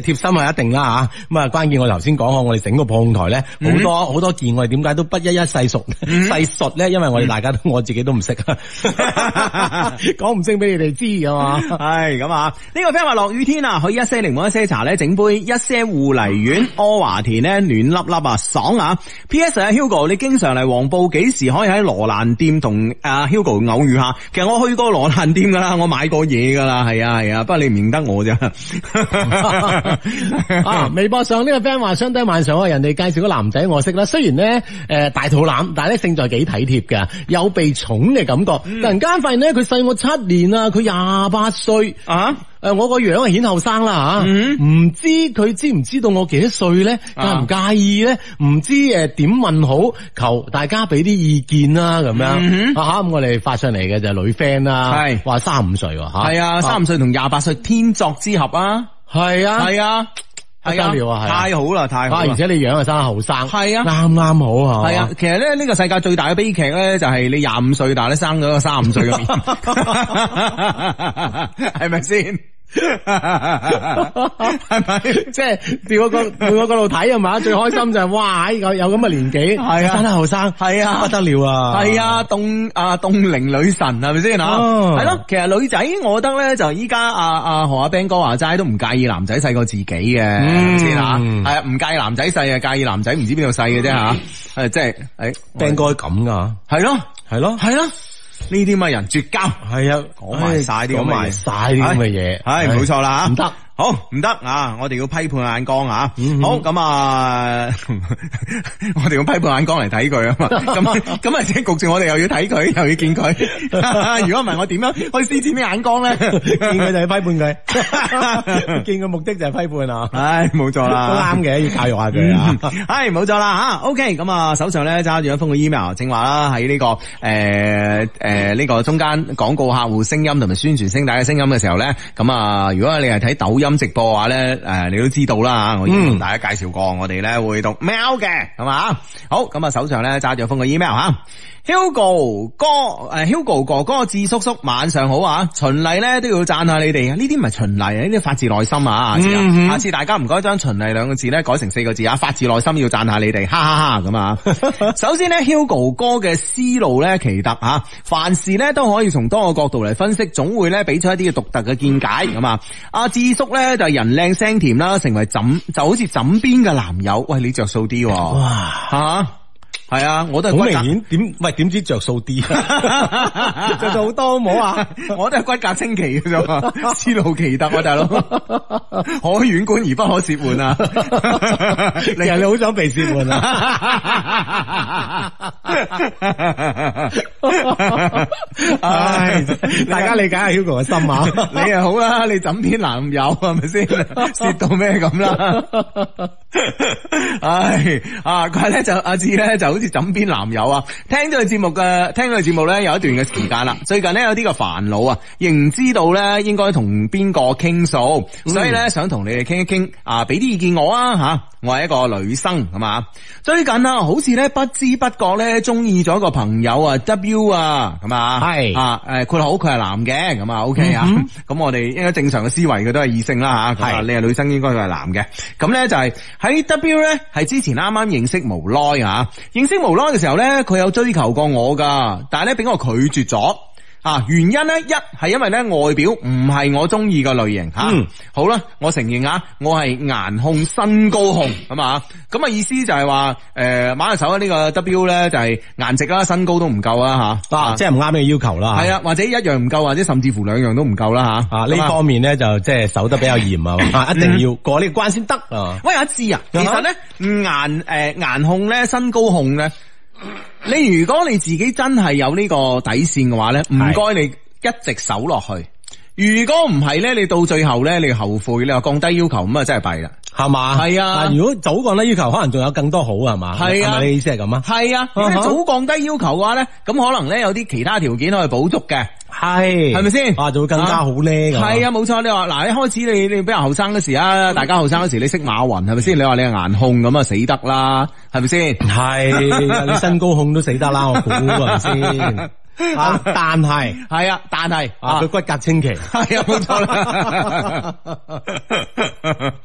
貼心係一定啦吓。咁啊，關鍵我頭先講過，我哋整個碰台咧，好、嗯、多好多件我哋點解都不一一細述細述咧？因為我哋大家都我自己都唔識，講唔清俾你哋知噶嘛。 係咁啊！呢、這個 friend 話落雨天啊，去一些檸檬一些茶咧，整杯一些芋泥丸阿華田咧，暖粒粒啊，爽啊 ！P S 啊 Hugo， 你經常嚟黃埔，幾時可以喺羅蘭店同阿 Hugo 偶遇下？其實我去過羅蘭店噶啦，我買過嘢噶啦，係啊係啊，不過你唔認得我咋？ 啊！微博上呢個 friend 話，相低晚上啊，人哋介紹個男仔我識啦，雖然咧誒、呃、大肚腩，但係咧勝在幾體貼嘅，有被寵嘅感覺。嗯、突然間發現咧，佢細我七年啊，佢廿八歲啊。誒，我個樣係顯後生啦吓，唔、嗯、知佢知唔知道我幾多歲咧？介唔介意咧？唔知誒點問好？求大家俾啲意見啦，咁樣、嗯、啊吓，咁我哋發上嚟嘅就係女 friend 啦，係話三五歲吓，係啊，三五歲同廿八歲天作之合啊，係啊，係啊。係啊，啊太好啦，太好啦！而且你樣又生得後生，係啊，啱啱好啊！係啊，其實咧呢個世界最大嘅悲劇咧就係你廿五歲，但係咧生咗個三十五歲嘅面，係咪先？係咪？即係調個調個角度睇係嘛？最開心就係、是、哇，有有咁嘅年紀，係啊，生得後生，係啊，不得了啊！係啊，凍啊凍齡女神係咪先啊？係咯，其實女仔我覺得咧就依家阿阿何阿 Ben 哥話齋都唔介意男仔細過自己嘅，先吓係啊，唔介意男仔細啊，介意男仔唔知邊度細嘅啫吓，誒即係誒 Ben 哥咁噶，係咯係咯係咯。呢啲咪人絕交，係啊，講埋晒啲講埋晒啲咁嘅嘢，係冇錯啦，唔得。好唔得啊！我哋要批判眼光啊！嗯、好咁啊，我哋用批判眼光嚟睇佢啊嘛！咁咁啊，即係焗住我哋又要睇佢，又要見佢。如果唔係，我點樣可以施展啲眼光咧？見佢就要批判佢，見佢目的就係批判啊！唉，冇錯啦，都啱嘅，要教育下佢啊！係冇錯啦吓 ，OK， 咁啊，手上咧揸住一封嘅 email，正話啦，喺呢、這個誒誒呢個中間廣告客戶聲音同埋宣傳聲帶嘅聲音嘅時候咧，咁啊，如果你係睇抖音直播嘅話咧，誒，你都知道啦，我已經同大家介紹過，我哋咧會讀喵嘅，係嘛？好，咁啊，手上咧揸住封個 email 吓 ，Hugo 哥，誒，Hugo 哥哥，智叔叔，晚上好啊！循例咧都要讚下你哋，呢啲唔係循例啊，呢啲發自內心啊！下次，嗯、下次大家唔該將循例兩個字咧改成四個字啊，發自內心要讚下你哋，哈哈哈咁啊！首先咧 ，Hugo 哥嘅思路咧奇特吓，凡事咧都可以從多個角度嚟分析，總會咧俾出一啲嘅獨特嘅見解咁啊！阿智叔咧就係人靚聲甜啦，成為枕就好似枕邊嘅男友，喂，你着數啲哇吓。係啊，我都係好明顯點，喂點知着數啲，着數好多冇啊！我都係骨骼清奇嘅啫，思路奇特啊，大佬，可遠觀而不可褻玩啊！你係你好想被褻玩啊！唉，大家理解下 Hugo 嘅心啊！你又好啦，你枕邊男友係咪先？褻到咩咁啦？唉啊，佢咧就阿志咧就好似枕邊男友啊！聽咗佢節目嘅，聽咗佢節目咧有一段嘅時間啦。最近咧有啲個煩惱啊，亦唔知道咧應該同邊個傾訴，所以咧想同你哋傾一傾啊，俾啲意見我啊吓。我係一個女生，係嘛？最近啊，好似咧不知不覺咧中意咗一個朋友啊 W 啊，咁啊係啊誒，佢好佢係男嘅，咁啊 OK 啊，咁我哋應該正常嘅思維佢都係異性啦吓，係你係女生應該佢係男嘅，咁咧就係喺 W 咧係之前啱啱認識無耐啊，認識無耐嘅時候咧佢有追求過我噶，但係咧俾我拒絕咗。啊，原因咧一係因為咧外表唔係我中意嘅類型吓，嗯、好啦，我承認啊，我係顏控身高控咁啊，咁啊意思就係話誒馬下手呢個 W 咧就係顏值啦，身高都唔夠啦吓，啊，即係唔啱你嘅要求啦，係啊，或者一樣唔夠，或者甚至乎兩樣都唔夠啦吓，啊呢方面咧就即係守得比較嚴啊，一定要過呢個關先得啊。喂，阿志啊，其實咧顏誒顏控咧身高控咧。你如果你自己真係有呢個底線嘅話咧，唔該你一直守落去。如果唔係咧，你到最後咧，你後悔，你話降低要求咁啊，真係弊啦，係嘛？係啊。如果早降低要求，可能仲有更多好係嘛？係啊。係咪你意思係咁啊？係啊。如果你早降低要求嘅話咧，咁可能咧有啲其他條件可以補足嘅。係，係咪先？啊，就會更加好咧。係啊，冇錯。你話嗱，一開始你你比較後生嗰時啊，大家後生嗰時你識馬雲係咪先？你話你係顏控咁啊，死得啦，係咪先？係，你身高控都死得啦，我估係咪先？啊，但係係啊，但係啊，佢骨骼清奇，係啊，冇錯啦。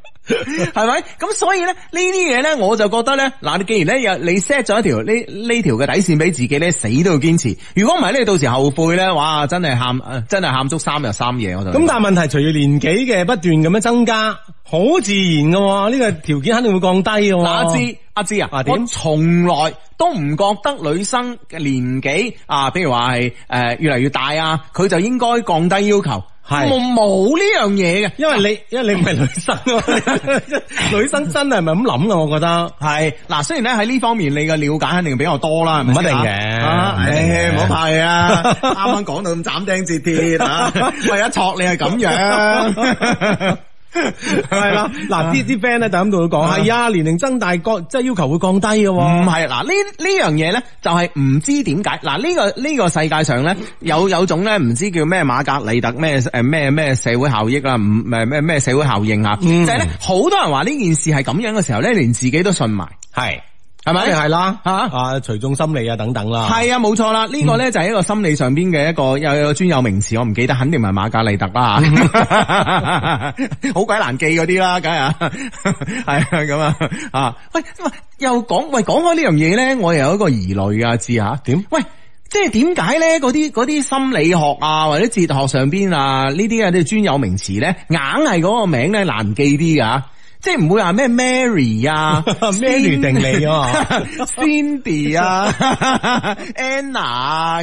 係咪？咁所以咧呢啲嘢咧，我就覺得咧，嗱，你既然咧有你 set 咗一條呢呢條嘅底線俾自己咧，死都要堅持。如果唔係咧，到時後悔咧，哇，真係喊，真係喊足三日三夜。我就咁， 但係問題隨住年紀嘅不斷咁樣增加，好自然嘅，呢、這個條件肯定會降低嘅。 阿芝阿芝啊，我從來都唔覺得女生嘅年紀啊，比如話係誒越嚟越大啊，佢就應該降低要求。係冇冇呢樣嘢嘅， 因為你因為你唔係女生，女生真係唔係咁諗噶，我覺得係嗱。雖然咧喺呢方面你嘅了解肯定比較多啦， 唔一定嘅， 唉，唔好怕佢啊！啱啱講到咁斬釘截鐵啊，為咗戳你係咁樣。 係啦，嗱啲啲 friend 咧就咁度講，係啊，年齡增大降，即係要求會降低嘅。 唔係，嗱呢呢樣嘢咧就係唔知點解。嗱呢個呢個世界上咧有有種咧唔知叫咩瑪格麗特咩誒咩咩社會效益啦，唔咩咩咩社會效應啊，就係咧好多人話呢件事係咁樣嘅時候咧，連自己都信埋，係。係咪？係啦，吓啊，隨眾心理啊，等等啦。係啊，冇錯啦。呢、這個咧就係一個心理上邊嘅一個有有專有名詞，我唔記得，肯定唔係瑪格麗特啦，好鬼難記嗰啲啦，梗係啊，係啊咁啊啊！喂喂，又講喂講開呢樣嘢咧，我又有一個疑慮啊，知吓點？喂，即係點解咧？嗰啲嗰啲心理學啊，或者哲學上邊啊，呢啲啊啲專有名詞咧，硬係嗰個名咧難記啲噶。即係唔會話咩 Mary 啊，Mary 定理啊，Cindy 啊，Anna 啊，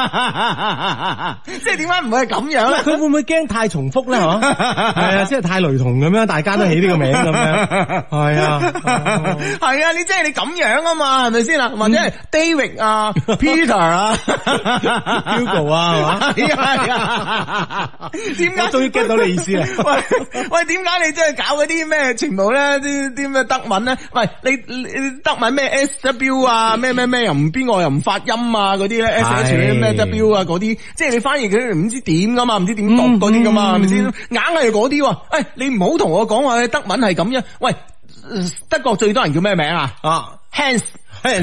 即係點解唔會係咁樣咧？ 佢會唔會驚太重複咧？嗬，係啊，即係太雷同咁樣，大家都起呢個名咁樣，係啊， 係啊，你即係你咁樣啊嘛，係咪先啦？或者係 David 啊，Peter 啊 ，Hugo 啊，係嘛？ 係啊，點解？ 我終於 get 到你意思啦！ 喂喂，點解你真係搞嗰啲咩？全部咧啲啲咩德文咧？喂，你你德文咩 S W 啊？咩咩咩又唔邊個又唔發音啊？嗰啲咧 S H 咩 W 啊？嗰啲即係你翻譯佢唔知點噶嘛？唔知點讀嗰啲噶嘛？係咪先？硬係嗰啲喎。誒，你唔好同我講話德文係咁樣。喂，德國最多人叫咩名啊？啊 ，Hans， 係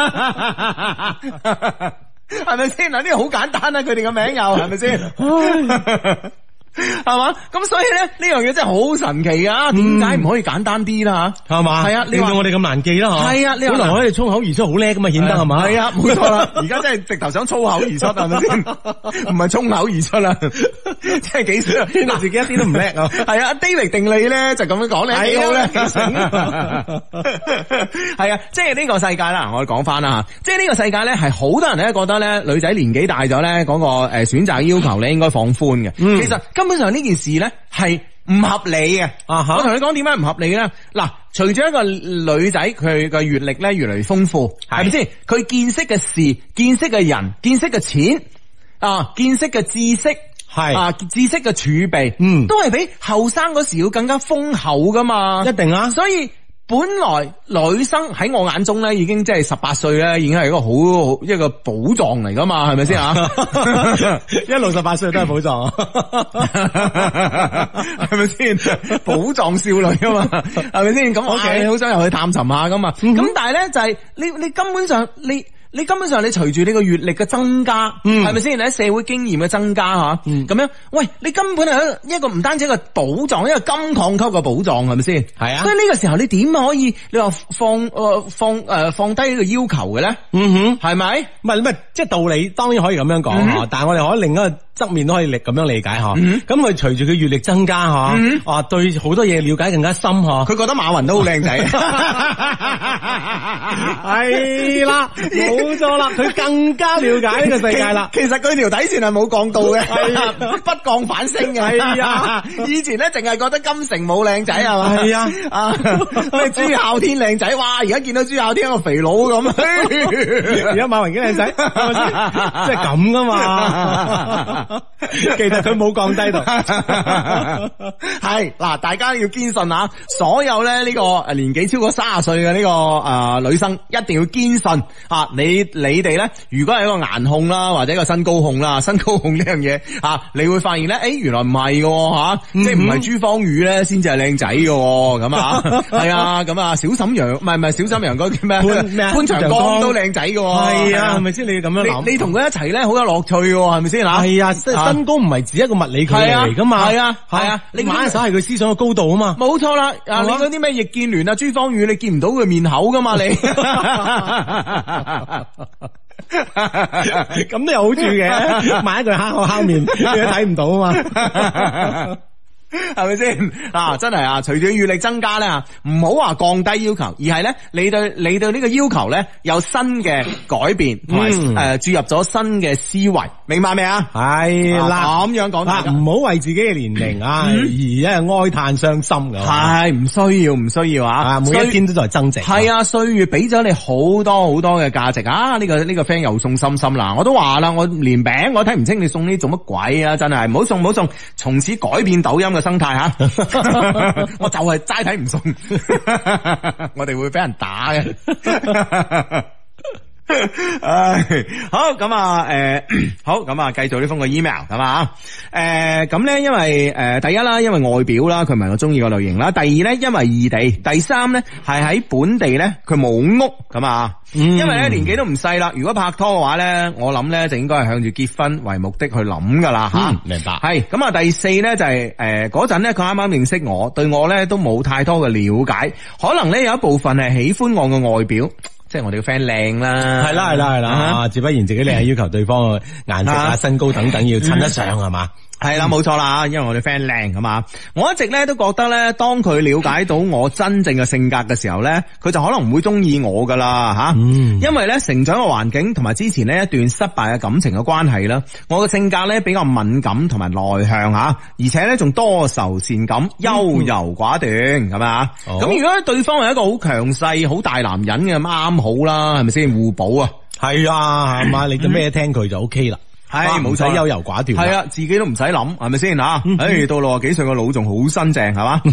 咪先？嗱，呢個好簡單啊，佢哋嘅名又係咪先？係嘛？咁所以咧呢樣嘢真係好神奇啊！點解唔可以簡單啲啦？吓，係嘛？係啊，令到我哋咁難記啦，吓。係啊，本來可以衝口而出好叻噶嘛，顯得係嘛？係啊，冇錯啦。而家真係直頭想粗口而出，係咪先？唔係衝口而出啦，真係幾衰，顯得自己一啲都唔叻啊！係啊 ，David 定理咧就咁樣講咧，幾好咧，幾醒。係啊，即係呢個世界啦，我哋講翻啦吓，即係呢個世界咧係好多人咧覺得咧女仔年紀大咗咧嗰個誒選擇要求咧應該放寬嘅，其實。根本上呢件事咧係唔合理嘅，啊、我同你講點解唔合理咧？嗱，隨住一個女仔佢嘅閱歷咧越嚟越豐富，係咪先？佢見識嘅事、見識嘅人、見識嘅錢啊、見識嘅知識係啊、知識嘅儲備，嗯，都係比後生嗰時要更加豐厚噶嘛，一定啦。所以本來女生喺我眼中咧，已經即係十八歲咧，已經係一個好一個寶藏嚟噶嘛，係咪先啊？一路十八歲都係寶藏，係咪先？寶藏少女啊嘛，係咪先？咁我嘅好想入去探尋下噶嘛。咁、嗯、但係咧就係、是、你你根本上你。你根本上你隨住你個閱歷嘅增加，係咪先？你喺社會經驗嘅增加吓，咁、嗯、樣，喂，你根本係一個唔單止一個寶藏，一個金礦級嘅寶藏，係咪先？係啊。所以呢個時候你點可以你話放誒、呃、放誒、呃、放低呢個要求嘅咧？嗯哼，係咪？唔係唔係，即係道理當然可以咁樣講、嗯、但係我哋可以另一個側面都可以力咁樣理解吓。咁佢隨住佢閱歷增加吓，嗯、啊對好多嘢了解更加深吓。佢覺得馬雲都好靚仔，係啦。冇錯啦，佢更加了解呢個世界啦。其實佢條底線係冇降到嘅，係啊，不降反升嘅。係啊，以前咧淨係覺得金城武靚仔係嘛？係啊，啊咩朱孝天靚仔，哇！而家見到朱孝天一個肥佬咁，而家馬雲幾靚仔，係咪先？即係咁噶嘛。其實佢冇降低到。係嗱，大家要堅信啊！所有咧呢個誒年紀超過三十歲嘅呢個誒女生，一定要堅信啊！你你哋咧，如果係一個顏控啦，或者一個身高控啦，身高控呢樣嘢啊，你會發現咧，誒、欸，原來唔係嘅吓，即係唔係朱芳雨咧，先至係靚仔嘅咁啊，係啊，咁啊，小沈陽唔係唔係小沈陽嗰叫咩？潘咩？潘長江都靚仔嘅，係啊，係咪先？你要咁樣諗，你同佢一齊咧，好有樂趣嘅，係咪先吓？係啊， 嘛，即係身高唔係指一個物理距離嚟噶嘛， 係啊係啊， 你馬手係佢思想嘅高度啊嘛， 冇錯啦。啊，你嗰啲咩易建聯啊、朱芳雨，你見唔到佢面口噶嘛你？ 咁都有好處嘅，買一句蝦口蝦面，你都睇唔到啊嘛。 係咪先啊？真係啊！隨住閱歷增加咧，唔好話降低要求，而係咧你對你對呢個要求咧有新嘅改變，同埋誒注入咗新嘅思維，明白未啊？ 係啦， 咁樣講啦， 唔好為自己嘅年齡啊而一係哀嘆傷心噶， 係唔需要唔需要啊？ 每一天都在增值， 係啊！歲月俾咗你好多好多嘅價值啊！呢個呢個 friend 又送心心啦，我都話啦，我連餅我睇唔清你送呢做乜鬼啊！真係唔好送唔好送，從此改變抖音嘅生態吓，我就係齋睇唔送，我哋會俾人打嘅。唉，好咁啊，誒、呃，好咁啊，繼續呢封個 email 咁啊，誒、呃，咁咧，因為誒、呃，第一啦，因為外表啦，佢唔係我中意個類型啦；第二咧，因為異地；第三咧，係喺本地咧，佢冇屋咁啊。嗯、因為咧年紀都唔細啦，如果拍拖嘅話咧，我諗咧就應該係向住結婚為目的去諗噶啦吓。 明白。 係咁啊，第四咧就係誒嗰陣咧，佢啱啱認識我，對我咧都冇太多嘅了解，可能咧有一部分係喜歡我嘅外表。即係我哋個 friend 靚啦， 係啦係啦係啦，啊，自不然自己靚，要求對方嘅顏值啊、身高等等要襯得上係嘛？係啦，冇錯啦，因為我哋 friend 靚係嘛，我一直咧都覺得咧，當佢了解到我真正嘅性格嘅時候咧，佢就可能唔會中意我噶啦吓，嗯、因為咧成長嘅環境同埋之前呢一段失敗嘅感情嘅關係啦，我嘅性格咧比較敏感同埋內向吓，而且咧仲多愁善感、優柔寡斷咁啊，咁、哦、如果對方係一個好強勢、好大男人嘅，咁啱好啦，係咪先互補啊？ 係啊，係嘛，你做咩聽佢就 OK 啦。 係冇使優柔寡斷，係啊，自己都唔使諗，係咪先吓？誒，到六十幾歲個腦仲好新淨，係嘛？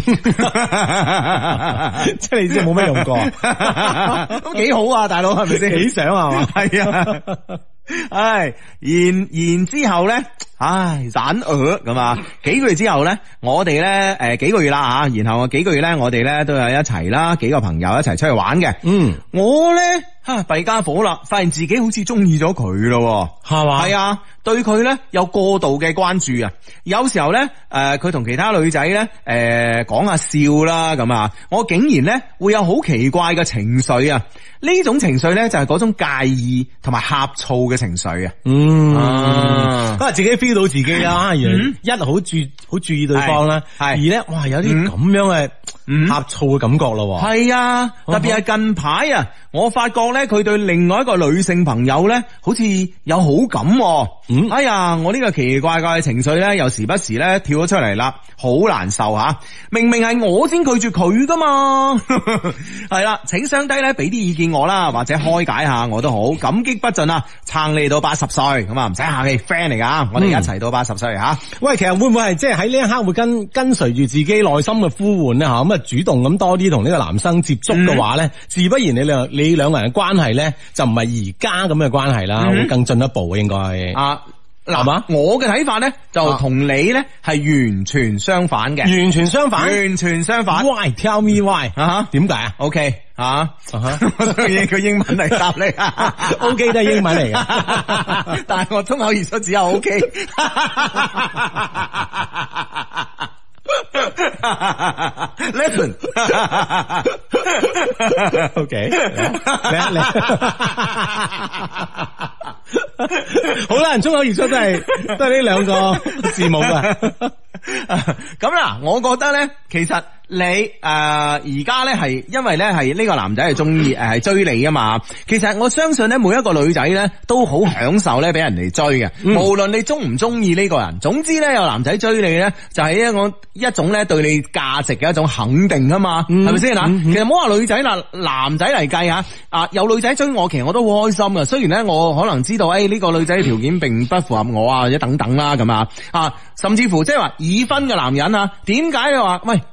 即係你知冇咩用過， 都幾好啊，大佬係咪先？ 幾想係嘛？ 係啊，唉，然然之後咧，唉，散鵝咁啊，幾個月之後咧，我哋咧誒幾個月啦吓，然後幾個月咧，我哋咧都有一齊啦，幾個朋友一齊出去玩嘅。嗯，我咧吓弊家伙啦，發現自己好似中意咗佢咯，係嘛？係啊。對佢咧有過度嘅關注啊，有時候咧誒佢同其他女仔咧誒講下笑啦咁啊，我竟然咧會有好奇怪嘅情緒啊，呢種情緒咧就係嗰種介意同埋呷醋嘅情緒啊。嗯， 咁啊自己 feel 到自己啦，嗯、一好注好注意對方啦，係二咧哇有啲咁樣嘅呷醋嘅感覺咯。係啊，特別係近排啊，我發覺咧佢對另外一個女性朋友咧好似有好感。嗯，哎呀，我呢個奇奇怪怪嘅情緒咧，又時不時咧跳咗出嚟啦，好難受吓。明明係我先拒絕佢噶嘛，係啦，請雙低咧俾啲意見我啦，或者開解下我都好，感激不盡啊！撐你到八十歲，咁啊唔使客氣 ，friend 嚟噶，我哋一齊到八十歲吓。喂，其實會唔會係即係喺呢一刻會跟跟隨住自己內心嘅呼喚咧吓，咁啊主動咁多啲同呢個男生接觸嘅話咧，嗯、自不然你兩你兩個人嘅關係咧就唔係而家咁嘅關係啦，嗯、會更進一步應該啊。嗱嘛，我嘅睇法咧就同你咧係完全相反嘅，完全相反，完全相反。Why? Tell me why？啊，點解啊 ？OK 啊，我用佢英文嚟答你，OK 都係英文嚟嘅，但係我衝口而出只有 OK。Listen，OK， 嚟啊嚟。好多人衝口而出都係都係呢兩個字母嘅。咁啦，我覺得咧，其實你誒而家咧係因為咧係呢個男仔係中意誒係追你啊嘛。其實我相信咧每一個女仔咧都好享受咧俾人哋追嘅，嗯、無論你中唔中意呢個人。總之咧有男仔追你咧就係一個一種咧對你價值嘅一種肯定啊嘛，係咪先啊？其實唔好話女仔啦，男仔嚟計吓啊，有女仔追我，其實我都好開心噶。雖然咧我可能知道誒呢個女仔嘅條件並不符合我啊，或者等等啦咁啊啊，甚至乎即係話已婚嘅男人啊，點解你話喂即係咁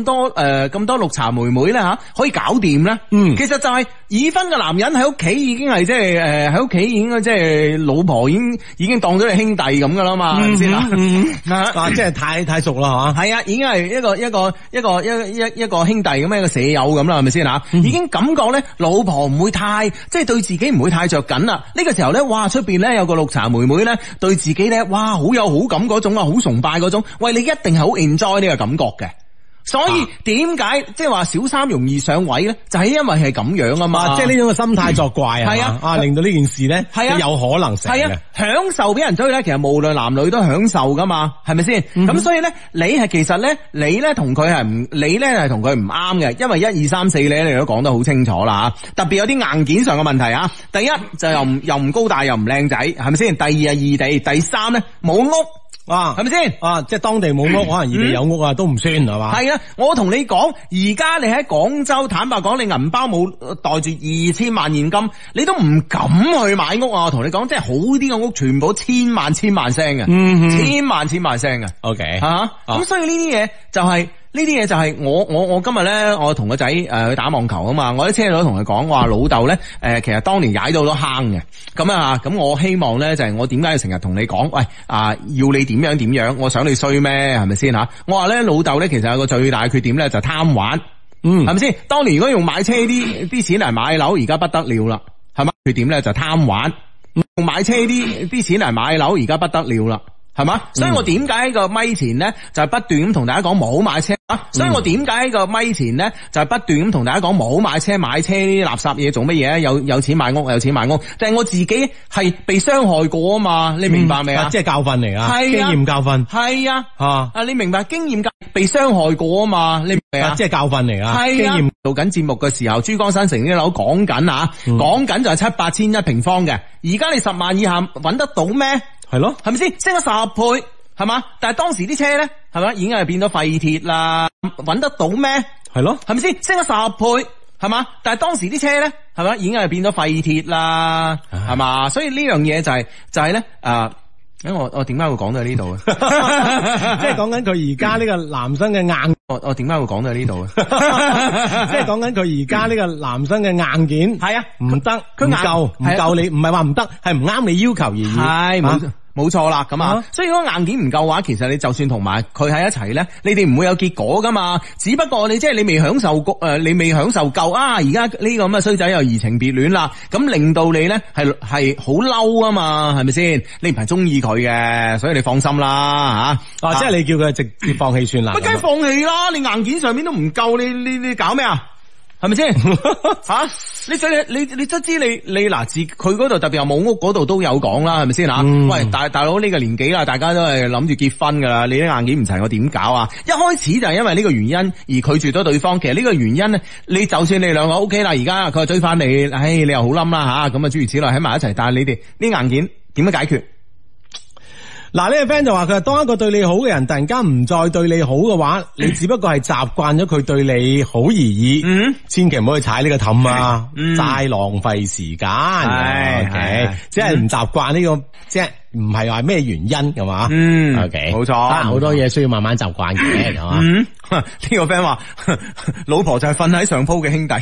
咁多誒咁、呃、多綠茶妹妹咧吓可以搞掂咧？ 嗯， 其實就係已婚嘅男人喺屋企已經係即係誒喺屋企已經即係老婆已經已經當咗你兄弟咁噶啦嘛，係咪先啊？ 啊，即係太太熟啦， 係啊，已經係一個一個一個一一一個兄弟咁樣一個舍友咁啦，係咪先吓？已經感覺咧老婆唔會太即係對自己唔會太着緊啦。呢個時候咧，哇出邊咧有個綠茶妹妹咧對自己咧，哇好有好感嗰種啊，好崇拜嗰種，喂你一定係好 enjoy 呢個感覺嘅。所以點解即係話小三容易上位咧？就係、是、因為係咁樣啊嘛， 即係呢種嘅心態作怪啊，係啊，啊令到呢件事咧係啊有可能成嘅。 享受俾人追咧，其實無論男女都享受噶嘛，係咪先？咁、嗯、所以咧，你係其實咧，你咧同佢係唔，你咧係同佢唔啱嘅，因為一二三四咧，你都講得好清楚啦吓。特別有啲硬件上嘅問題啊，第一就又唔又唔高大又唔靚仔，係咪先？第二係異地，第三咧冇屋。啊，係咪先？啊，即係當地冇屋，可能異地有屋啊，嗯、都唔算係嘛？係啊，我同你講，而家你喺廣州，坦白講，你銀包冇袋住二千萬現金，你都唔敢去買屋啊！我同你講，即係好啲嘅屋，全部千萬千萬聲嘅，嗯，千萬千萬聲嘅。OK，吓，咁、啊、所以呢啲嘢就係、是。呢啲嘢就係我我我今日咧，我同個仔誒去打網球啊嘛，我喺車度同佢講，我話老豆咧誒，其實當年踩到咗坑嘅，咁啊，咁我希望咧就係、是、我點解要成日同你講，喂啊，要你點樣點樣，我想你衰咩，係咪先吓？我話咧老豆咧，其實有個最大嘅缺點咧就係貪玩，嗯，係咪先？當年如果用買車啲啲錢嚟買樓，而家不得了啦，係嘛？缺點咧就係貪玩，用買車啲啲錢嚟買樓，而家不得了啦。係嘛？所以我點解喺個咪前咧就係不斷咁同大家講唔好買車啊！所以我點解喺個咪前咧就係不斷咁同大家講唔好買車，買車啲垃圾嘢做乜嘢？有有錢買屋，有錢買屋，但係我自己係被傷害過啊嘛！你明白未、嗯、啊？ 即係教訓嚟啊，經驗教訓係啊啊！啊你明白經驗教被傷害過啊嘛？你明白啊？ 即係教訓嚟啊！ 係啊！經驗做緊節目嘅時候，珠江新城啲樓講緊啊，講緊就係七八千一平方嘅，而家你十萬以下揾得到咩？ 係咯， 係咪先升咗十倍？係嘛？但係當時啲車咧，係嘛？已經係變咗廢鐵啦，揾得到咩？係咯，係咪先升咗十倍？係嘛？但係當時啲車咧，係嘛？已經係變咗廢鐵啦，係嘛？所以呢樣嘢就係、是、就係、是、咧，誒、呃，咁我我點解會講到呢度啊？ 即係講緊佢而家呢個男生嘅硬， 我我點解會講到呢度啊？ 即係講緊佢而家呢個男生嘅硬件，係啊，唔得，佢唔夠，唔夠你，唔係話唔得，係唔啱你要求而已，係冇錯。冇錯啦，咁啊，所以如果硬件唔夠嘅話，其實你就算同埋佢喺一齊咧，你哋唔會有結果噶嘛。只不過你即係你未享受過，誒、呃，你未享受夠啊！而家呢個咁嘅衰仔又移情別戀啦，咁令到你咧係係好嬲啊嘛，係咪先？你唔係中意佢嘅，所以你放心啦吓。啊，即係你叫佢直接放棄算啦。乜梗係放棄啦？你硬件上面都唔夠，你你你搞咩啊？係咪先吓？你所以你你你都知你你嗱自佢嗰度特別又冇屋嗰度都有講啦，係咪先吓？嗯、喂，大大佬呢個年紀啦，大家都係諗住結婚噶啦，你啲硬件唔齊，我點搞啊？一開始就係因為呢個原因而拒絕咗對方。其實呢個原因咧，你就算你兩個 O K 啦，而家佢追翻你，唉，你又好冧啦吓，咁啊諸如此類喺埋一齊，但係你哋啲硬件點樣解決？嗱，呢個 friend 就話佢話當一個對你好嘅人突然間唔再對你好嘅話，你只不過係習慣咗佢對你好而已。嗯，千祈唔好去踩呢個氹啊，齋、嗯、浪費時間。係係，即係唔習慣呢個，即係唔係話咩原因係嘛？嗯 ，OK，冇錯，好多嘢需要慢慢習慣嘅，係嘛？嗯，呢個 friend 話老婆就係瞓喺上鋪嘅兄弟。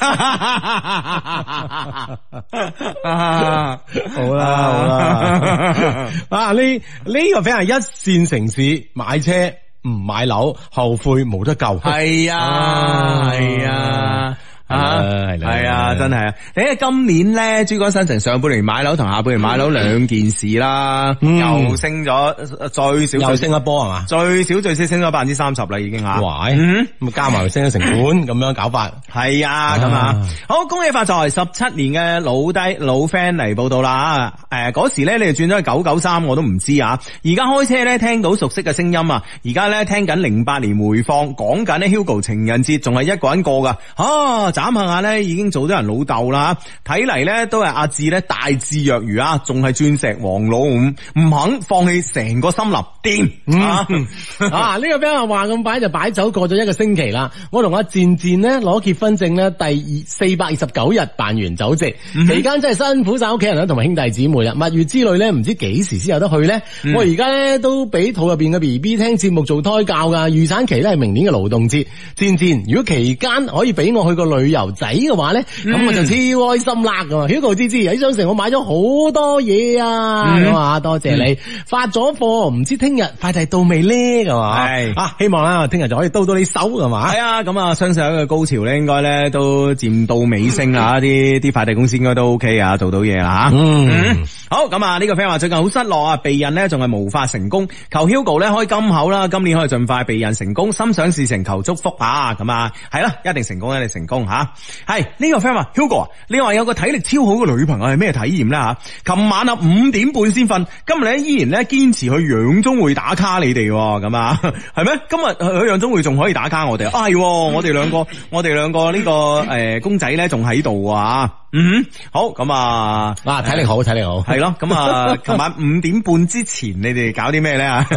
好啦好啦，啊呢呢個 friend 係一線城市買車唔買樓，後悔冇得救。係啊係啊。啊，係啊，真係啊！你睇今年咧，珠江新城上半年買樓同下半年買樓兩件事啦，嗯、又升咗最少又升一波係嘛？最少最少升咗百分之三十啦，已經吓。哇！咁、嗯、加埋升咗成本咁樣搞法。係啊，咁啊，好恭喜發財！十七年嘅老低老 friend 嚟報道啦。誒、呃，嗰時咧你哋轉咗去九九三，我都唔知啊。而家開車咧聽到熟悉嘅聲音啊！而家咧聽緊零八年回放，講緊咧 Hugo 情人節仲係一個人過噶。啊！ 眨下眼咧已經做咗人老豆啦，睇嚟咧都係阿志咧大智若愚啊，仲係鑽石王老五，唔肯放棄成個森林，掂、嗯、啊！ 啊呢、這個 friend 話咁快就擺酒過咗一個星期啦，我同阿漸漸咧攞結婚證咧第二四百二十九日辦完酒席，嗯、期間真係辛苦晒屋企人啦同埋兄弟姊妹啦，蜜月之旅咧唔知幾時先有得去咧、嗯，我而家咧都俾肚入邊嘅 B B 聽節目做胎教噶，預產期咧係明年嘅勞動節，漸漸如果期間可以俾我去個旅遊仔嘅話咧，咁、嗯、我就超開心啦噶。Hugo 芝芝喺商城我買咗好多嘢啊，咁、嗯、啊多謝你、嗯、發咗貨，唔知聽日快遞到未咧？係嘛，係啊，希望啦，聽日就可以到到你手，係嘛？係啊，咁啊，相信一個高潮咧，應該咧都漸到尾聲啦，啲啲快遞公司應該都 OK 啊，做到嘢啦吓。嗯，嗯好，咁啊呢個 friend 話最近好失落啊，避孕咧仲係無法成功，求 Hugo 咧開金口啦，今年可以盡快避孕成功，心想事成，求祝福啊！咁啊，係啦，一定成功，一定成功吓。係呢、這個 friend 話 Hugo 啊，你話有個體力超好嘅女朋友係咩體驗咧吓？琴晚啊五點半先瞓，今日咧依然咧堅持去養中會打卡你哋，咁啊係咩？今日去養中會仲可以打卡我哋啊？係，我哋兩個，我哋兩個呢、這個誒、呃、公仔咧仲喺度啊！嗯，好，咁啊，啊體力好，體力好， 係咯，咁啊，琴晚五點半之前你哋搞啲咩咧啊？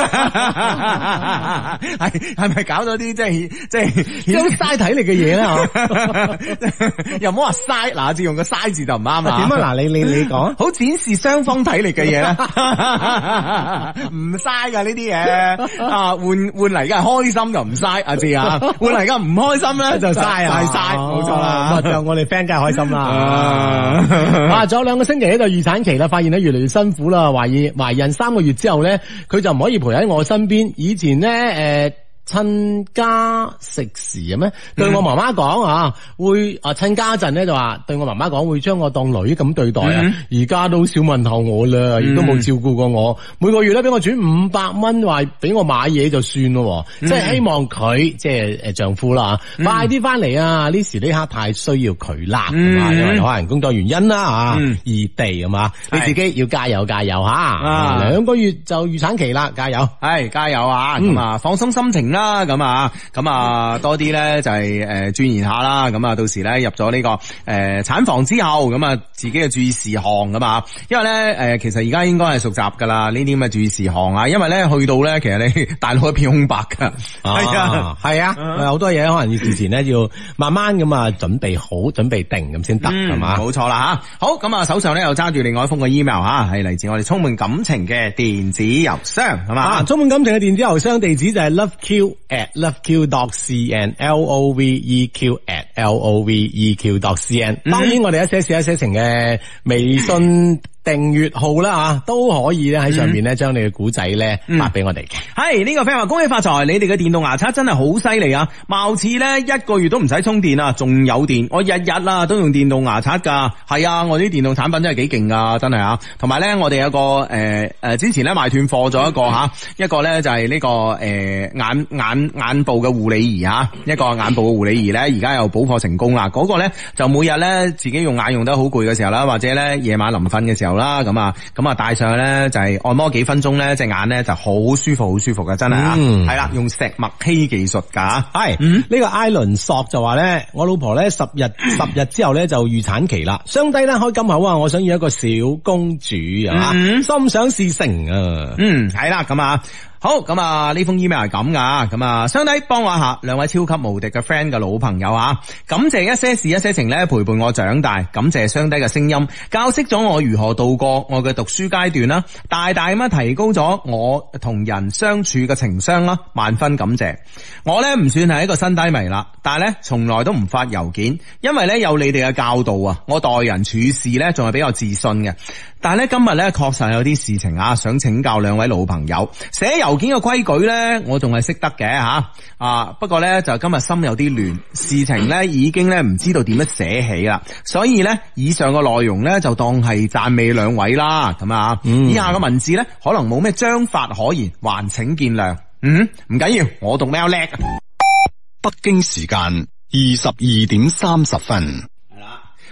係係咪搞咗啲即係即係好嘥體力嘅嘢咧？ 又唔好話嘥，嗱，只用個嘥字就唔啱啦。點啊？嗱，你你你講， 好展示雙方體力嘅嘢咧，唔嘥噶呢啲嘢啊，換換嚟嘅係開心就唔嘥，阿志啊，換嚟嘅唔開心咧就嘥啊，係嘥，冇錯啦。 就我哋 friend 梗係開心啦。啊，仲有兩個星期喺度預產期啦，發現咧越嚟越辛苦啦，懷疑懷孕三個月之後咧，佢就唔可以陪喺我身邊。以前咧，誒、呃。趁家食時咁咩？對我媽媽講啊，會啊趁家陣咧就話對我媽媽講會將我當女咁對待啊。而家都少問候我啦，亦都冇照顧過我。每個月咧俾我轉五百蚊，話俾我買嘢就算咯。即係希望佢即係誒丈夫啦，快啲翻嚟啊！呢時呢刻太需要佢啦，係嘛？因為可能工作原因啦啊，異地係嘛？你自己要加油加油吓！兩個月就預產期啦，加油！ 係加油啊！咁啊，放鬆心情啦，咁啊，咁啊，多啲咧就係誒鑽研下啦，咁啊，到時咧入咗呢個誒產房之後，咁啊自己嘅注意事項咁啊，因為咧誒其實而家應該係熟習噶啦，呢啲咁嘅注意事項啊，因為咧去到咧其實你大腦一片空白噶，係啊係啊，好多嘢可能要事前咧要慢慢咁啊準備好，準備定咁先得，係嘛， 冇錯啦吓。好，咁啊手上咧又揸住另外一封嘅 email 吓，係嚟自我哋充滿感情嘅電子郵箱，係嘛， 充滿感情嘅電子郵箱地址就係 loveq at loveq dot cn l o v e q at l o v e q dot cn。當然我哋一些事一些情嘅微信訂閱號啦啊，都可以咧喺上面咧將你嘅古仔咧發俾我哋嘅。 係呢個 friend 話恭喜發財，你哋嘅電動牙刷真係好犀利啊！貌似咧一個月都唔使充電啊，仲有電。我日日啊都用電動牙刷噶。係啊，我啲電動產品真係幾勁噶，真係啊。同埋咧，我哋有個誒誒、呃、之前咧賣斷貨咗一個吓，一個咧就係呢個誒眼眼眼部嘅護理儀啊，一個眼部嘅護理儀咧，而家又補貨成功啦。嗰個咧就每日咧自己用眼用得好攰嘅時候啦，或者咧夜晚臨瞓嘅時候啦，咁啊，咁啊戴上去咧就係按摩幾分鐘咧，隻眼咧就好舒服，好舒服嘅，真係啊，係啦，用石墨烯技術噶，係呢個艾倫索就話咧，我老婆咧十日十日之後咧就預產期啦，雙低咧開金口啊，我想要一個小公主啊，心想事成啊， 嗯，係啦，咁啊。好，咁啊呢封 email 係咁噶，咁啊雙低幫我一下，兩位超級無敵嘅 friend 嘅老朋友啊，感謝一些事一些情咧陪伴我長大，感謝雙低嘅聲音，教識咗我如何度過我嘅讀書階段啦，大大咁樣提高咗我同人相處嘅情商啦，萬分感謝。我咧唔算係一個新低迷啦，但係咧從來都唔發郵件，因為咧有你哋嘅教導啊，我待人處事咧仲係比較自信嘅。但係咧今日咧確實有啲事情啊，想請教兩位老朋友。寫郵件嘅規矩咧，我仲係識得嘅吓啊，不過咧就今日心有啲亂，事情咧已經咧唔知道點樣寫起啦，所以咧以上嘅內容咧就當係讚美兩位啦，咁啊，嗯、以下嘅文字咧可能冇咩章法可言，還請見諒。嗯，唔緊要，我讀 mail 叻。 北京時間二十二點三十分。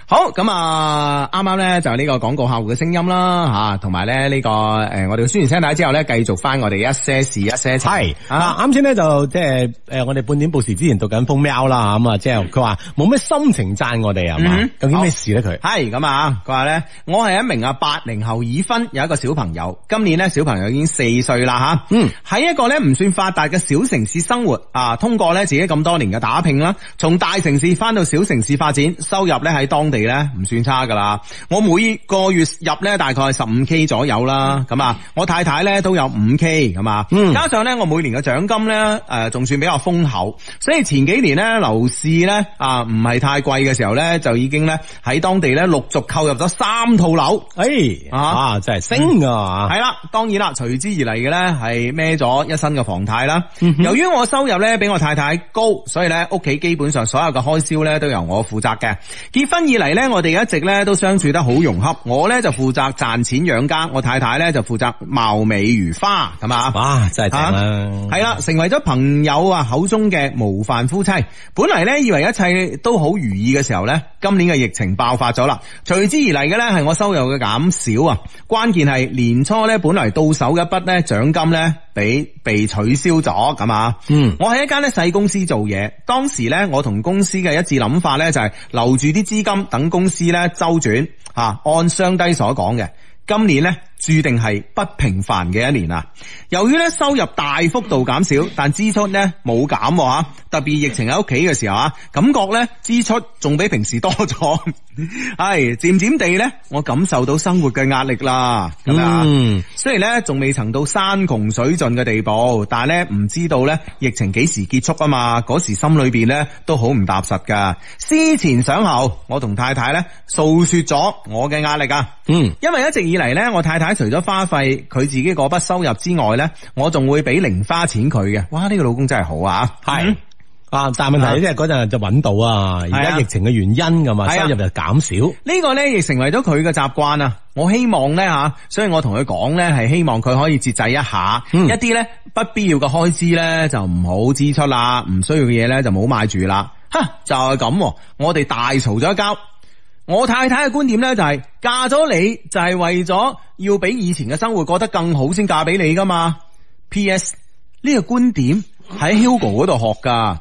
好咁啊，啱啱咧就呢個廣告客戶嘅聲音啦吓，同埋咧呢個誒我哋嘅宣傳聲帶之後咧，繼續翻我哋一些事一些情。 係啊，啱先咧就即係誒我哋半點報時之前讀緊封 mail 啦，咁啊即係佢話冇咩心情讚我哋係嘛？究竟咩事咧佢？ 係咁啊，佢話咧我係一名啊八零後已婚，有一個小朋友，今年咧小朋友已經四歲啦吓。嗯，喺一個咧唔算發達嘅小城市生活啊，通過咧自己咁多年嘅打拼啦，從大城市翻到小城市發展，收入咧喺當地咧唔算差噶啦。我每個月入咧大概十五 K 左右啦，咁啊，我太太咧都有五 K 咁啊，加上咧我每年嘅獎金咧誒仲算比較豐厚，所以前幾年咧樓市咧啊唔係太貴嘅時候咧，就已經咧喺當地咧陸續購入咗三套樓。 誒、哎、啊真係升啊！ 係啦，當然啦，隨之而嚟嘅咧係孭咗一身嘅房貸啦。嗯、由於我收入咧比我太太高，所以咧屋企基本上所有嘅開銷咧都由我負責嘅。結婚以嚟咧，我哋一直咧都相處得好融洽。我咧就負責賺錢養家，我太太咧就負責貌美如花，係嘛？ 哇，真係正啦！ 係啦，成為咗朋友啊口中嘅模範夫妻。本嚟咧以為一切都好如意嘅時候咧，今年嘅疫情爆發咗啦。隨之而嚟嘅咧係我收入嘅減少啊。關鍵係年初咧本嚟到手嘅一筆咧獎金咧俾被取消咗咁啊。嗯，我喺一間咧細公司做嘢，當時咧我同公司嘅一致諗法咧就係留住啲資金等公司咧周轉啊。按雙低所講嘅，今年咧注定係不平凡嘅一年啊！由於咧收入大幅度減少，但支出咧冇減吓，特別疫情喺屋企嘅時候啊，感覺咧支出仲比平時多咗，係漸漸地咧，我感受到生活嘅壓力啦。咁啊、嗯，雖然咧仲未曾到山窮水盡嘅地步，但係咧唔知道咧疫情幾時結束啊嘛，嗰時心裏邊咧都好唔踏實噶。思前想後，我同太太咧訴說咗我嘅壓力啊。嗯，因為一直以嚟咧，我太太除咗花費佢自己嗰筆收入之外咧，我仲會俾零花錢佢嘅。哇，呢、這個老公真係好啊！係、嗯、啊，但係問題即係嗰陣就揾到啊，而家疫情嘅原因噶嘛，收入就減少。呢、這個咧亦成為咗佢嘅習慣啊！我希望咧吓，所以我同佢講咧係希望佢可以節制一下，嗯、一啲咧不必要嘅開支咧就唔好支出啦，唔需要嘅嘢咧就冇買住啦。吓，就係咁，我哋大嘈咗一交。我太太嘅觀點咧就係、是、嫁咗你就係為咗要比以前嘅生活過得更好先嫁俾你噶嘛。P S 呢個觀點喺 Hugo 嗰度學噶。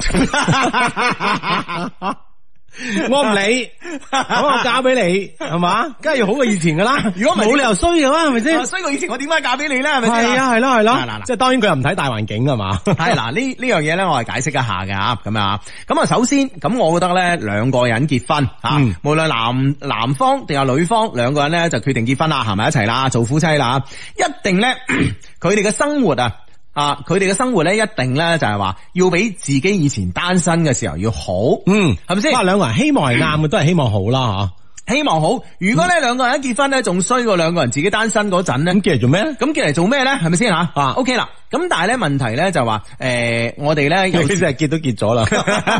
我唔理，咁我嫁俾你係嘛，梗係要好過以前噶啦。如果冇理由衰嘅嘛，係咪先？衰過以前我點解嫁俾你咧？係咪先？係啊，係咯，係咯。即係當然佢又唔睇大環境係嘛。係嗱，呢呢樣嘢咧，我係解釋一下嘅吓，咁啊，咁啊，首先咁，我覺得咧，兩個人結婚吓，嗯、無論男男方定係女方，兩個人咧就決定結婚啦，行埋一齊啦，做夫妻啦，一定咧，佢哋嘅生活啊。啊！佢哋嘅生活咧，一定咧就係話要比自己以前單身嘅時候要好，嗯，係咪先？哇！兩個人希望係啱嘅，都係希望好啦吓。希望好。如果咧兩個人一結婚咧，仲衰過兩個人自己單身嗰陣咧，咁結嚟做咩咧？咁結嚟做咩咧？係咪先吓？啊 ，OK 啦。咁但係咧問題咧就話，誒、呃，我哋咧有啲真係結都結咗啦，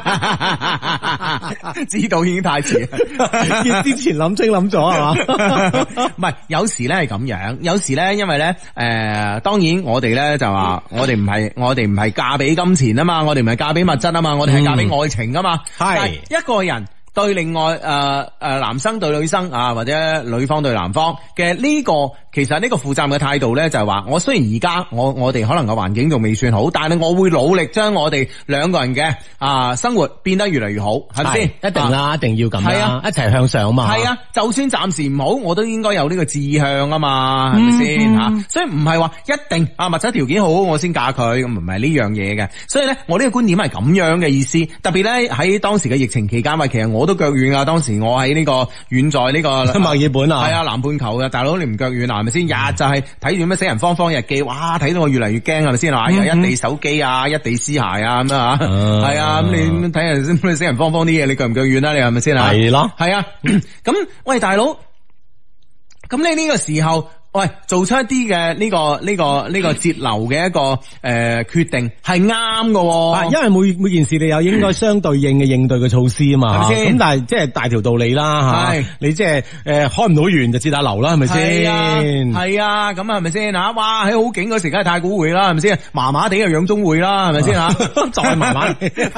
知道已經太遲，結之前諗清諗咗係嘛？唔係，有時咧係咁樣，有時咧因為咧，誒、呃，當然我哋咧就話，我哋唔係，我哋唔係嫁俾金錢啊嘛，我哋唔係嫁俾物質啊嘛，我哋係嫁俾愛情啊嘛，係、嗯、一個人。對另外誒誒、呃呃、男生對女生啊，或者女方對男方嘅呢、這個，其實呢個負責任嘅態度咧，就係話我雖然而家我我哋可能個環境仲未算好，但係我會努力將我哋兩個人嘅啊生活變得越嚟越好，係咪先？一定啦，啊、一定要咁樣，啊、一齊向上嘛。係啊，就算暫時唔好，我都應該有呢個志向啊嘛，係咪先吓？所以唔係話一定啊物質條件好我先嫁佢，咁唔係呢樣嘢嘅。所以咧，我呢個觀點係咁樣嘅意思。特別咧喺當時嘅疫情期間，話其實我。我都腳軟啊！當時我喺呢、這個遠在呢、這個墨爾本啊，係啊南半球嘅大佬，你唔腳軟啊？係咪先？日日就係睇住咩死人方方日記，哇！睇到我越嚟越驚，係咪先？啊，又一地手機啊，一地屍骸啊，咁樣啊，係啊，咁你睇下死人方方啲嘢，你腳唔腳軟啊？你係咪先啊？係咯，係啊，咁喂大佬，咁你呢個時候喂，做出一啲嘅呢個呢、這個呢、這個節流嘅一個誒、呃、決定係啱嘅， 因為每每件事你有應該相對應嘅應對嘅措施啊嘛，咁、嗯、但係即係大條道理啦吓，你即係誒開唔到源就節下流啦，係咪先？係啊，咁係咪先吓？哇，喺好景嗰時梗係太古匯啦，係咪先？麻麻地就養中匯啦，係咪先吓？再麻麻，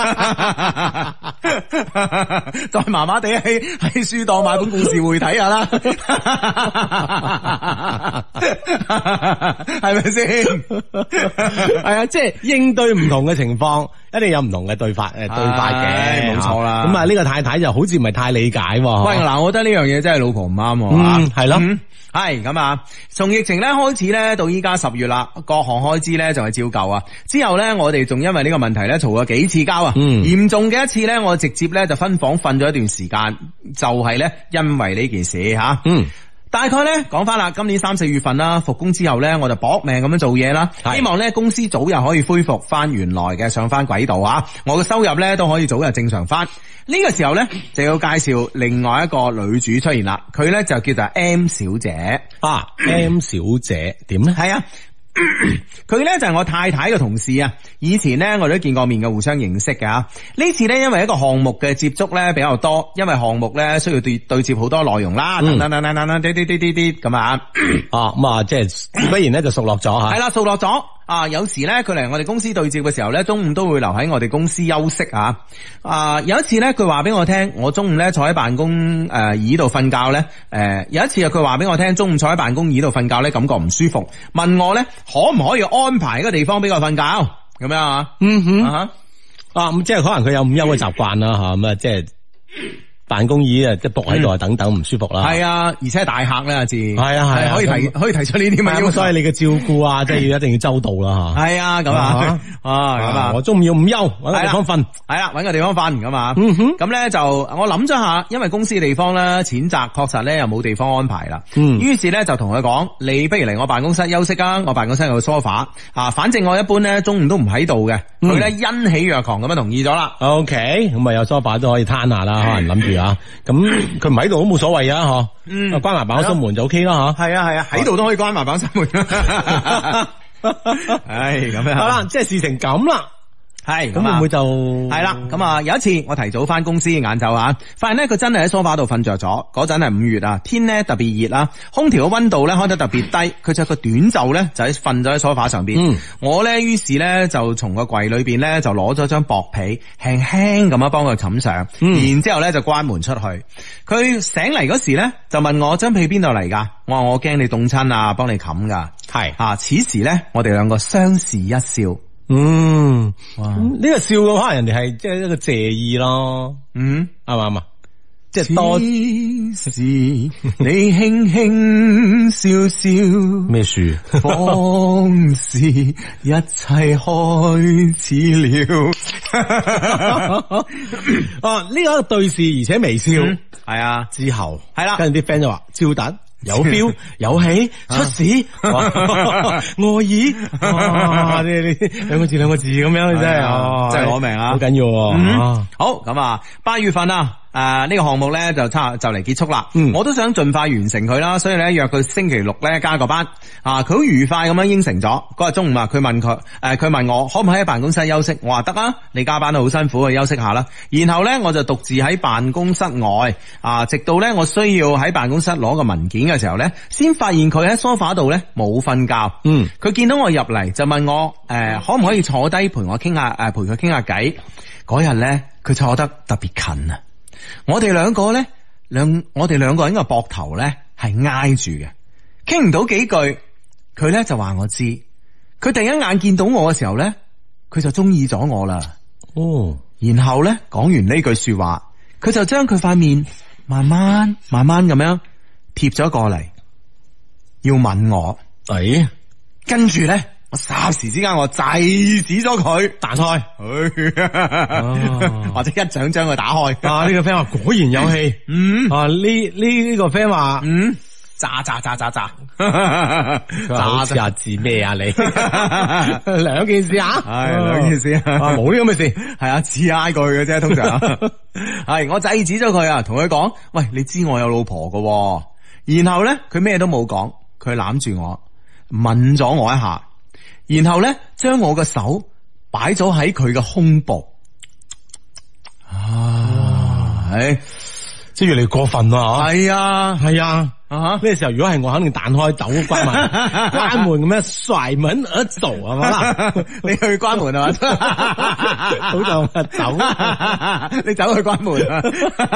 再麻麻地喺喺書檔買本故事會睇下啦。係咪先？係啊，即係應對唔同嘅情況，一定有唔同嘅對法誒對法嘅， 冇錯啦。 咁啊，呢個太太就好似唔係太理解。喂， 嗱，我覺得呢樣嘢真係老婆唔啱。 嗯，係咯， 係咁啊。從疫情咧開始咧到依家十月啦，各項開支咧就係照舊啊。之後咧，我哋仲因為呢個問題咧嘈咗幾次交啊。嗯，嚴重嘅一次咧，我直接咧就分房瞓咗一段時間，就係咧因為呢件事吓。嗯。大概咧講翻啦，今年三四月份啦，復工之後咧，我就搏命咁樣做嘢啦，希望咧公司早日可以恢復翻原來嘅上翻軌道啊！我嘅收入咧都可以早日正常翻。呢個時候咧就要介紹另外一個女主出現啦，佢咧就叫做 M 小姐啊。M 小姐點咧？ 係啊。佢咧就係我太太嘅同事啊，以前咧我哋都見過面嘅，互相認識嘅。呢次咧因為一個項目嘅接觸咧比較多，因為項目咧需要對對接好多內容啦，等等等等等等啲啲啲啲啲咁啊， 啊咁啊即係自不然咧就熟落咗吓。 係啦，熟落咗啊！有時咧佢嚟我哋公司對接嘅時候咧，中午都會留喺我哋公司休息啊。啊有一次咧佢話俾我聽，我中午咧坐喺辦公誒椅度瞓覺咧，誒、呃、有一次啊佢話俾我聽，中午坐喺辦公椅度瞓覺咧感覺唔舒服，問我咧可唔可以安排一個地方俾我瞓覺咁樣啊？嗯哼啊啊咁即係可能佢有午休嘅習慣啦吓，咁啊即係。辦公椅啊，即係仆喺度啊，等等唔舒服啦。 係啊，而且係大客咧，阿志。 係啊係， 可以提可以提出呢啲嘛。 咁所以你嘅照顧啊，即係要一定要周到啦吓。 係啊，咁啊，啊咁啊， 我中午要午休，搵個地方瞓。係啦，搵個地方瞓咁啊。 嗯哼， 咁咧就我諗咗下，因為公司嘅地方咧淺窄，確實咧又冇地方安排啦。嗯。於是咧就同佢講，你不如嚟我辦公室休息啊，我辦公室有個梳化啊，反正我一般咧中午都唔喺度嘅。佢咧欣喜若狂咁樣同意咗啦。 OK，咁啊有梳化都可以攤下啦，可能諗住啊，咁。佢唔喺度都冇所謂啊，嗬，嗯，關埋辦公室門就 OK 啦，吓， 係啊係啊，喺度都可以關埋辦公室門，唉，咁樣， 好啦，即係事情咁啦。 係咁會唔會就係啦？咁啊有一次我提早翻公司晏晝啊，發現咧佢真係喺梳化度瞓着咗。嗰陣係五月啊，天咧特別熱啦，空調嘅溫度咧開得特別低。佢着個短袖咧就喺瞓咗喺梳化上邊。嗯、我咧於是咧就從個櫃裏邊咧就攞咗張薄被，輕輕咁樣幫佢冚上，嗯、然之後咧就關門出去。佢醒嚟嗰時咧就問我張被邊度嚟噶？我話我驚你凍親啊，幫你冚噶。係啊，此時咧我哋兩個相視一笑。 嗯，哇！呢個笑嘅話，人哋係即係一個謝意咯。嗯，啱嘛啱嘛，即係多時你輕輕笑笑， 咩樹？ 方是一切開始了。 哦，呢個對視而且微笑，係、 嗯、啊， 之後係啦， 跟住啲 friend 就話招突。有 feel 有氣出事愛意哇！呢呢兩個字兩個字咁樣真係真係攞命啊！ 好緊要。 嗯、好咁啊，八月份啊。誒，呢、呃這個項目咧就差就嚟結束啦，嗯、我都想盡快完成佢啦，所以咧約佢星期六咧加個班，啊，佢好愉快咁樣應承咗。嗰日中午啊，佢問佢，誒、呃，佢問我可唔可以喺辦公室休息，我話得啊，你加班都好辛苦，去休息下啦。然後咧我就獨自喺辦公室外，啊，直到咧我需要喺辦公室攞個文件嘅時候咧，先發現佢喺梳化度咧冇瞓覺。嗯，佢見到我入嚟就問我，誒、呃，可唔可以坐低陪我傾下，誒、呃，陪佢傾下偈。嗰日咧佢坐得特別近啊。我哋兩個咧，兩我哋兩個人嘅膊頭咧係挨住嘅，傾唔到幾句，佢咧就話我知，佢第一眼見到我嘅時候咧，佢就中意咗我啦。哦，然後咧講完呢句說話，佢就將佢塊面慢慢慢慢咁樣貼咗過嚟，要吻我。誒，跟住咧。我霎時之間我制止咗佢彈開，或者一掌將佢打開。 啊，呢、這個 friend 話果然有氣。嗯，啊呢呢呢個 friend 話， 嗯，炸炸炸炸炸， 炸炸字咩啊你？兩件事啊， 係兩件事啊， 冇呢咁嘅事， 係啊，似嗌過去嘅啫，通常係我制止咗佢啊，同佢講，喂，你知我有老婆噶，然後咧佢咩都冇講。 佢攬住我，吻咗我一下，然後咧將我嘅手擺咗喺佢嘅胸部。啊，係， 即係越嚟越過分啦， 係啊， 係啊。 啊哈！ 呢個時候如果係我，肯定彈開斗關門，關門咁樣甩門而走係嘛？ 你去關門係嘛？ 好就走， 你走去關門啊！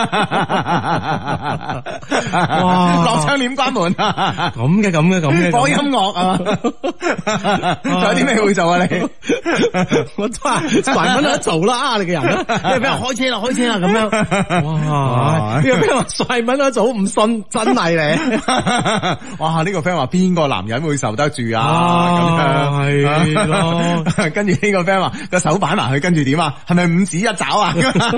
哇！落窗簾關門啊！ 咁嘅咁嘅咁嘅， 播音樂啊！仲有啲咩會做啊？你我都話甩門而走啦！你嘅人，你俾人開車啦，開車啦咁樣。哇！呢個俾人話甩門而走，唔信真係你。 哇！呢、這個 friend 話邊個男人會受得住啊？咁樣係咯。跟住呢個 friend 話個手擺埋去，跟住點啊？係咪五指一爪啊？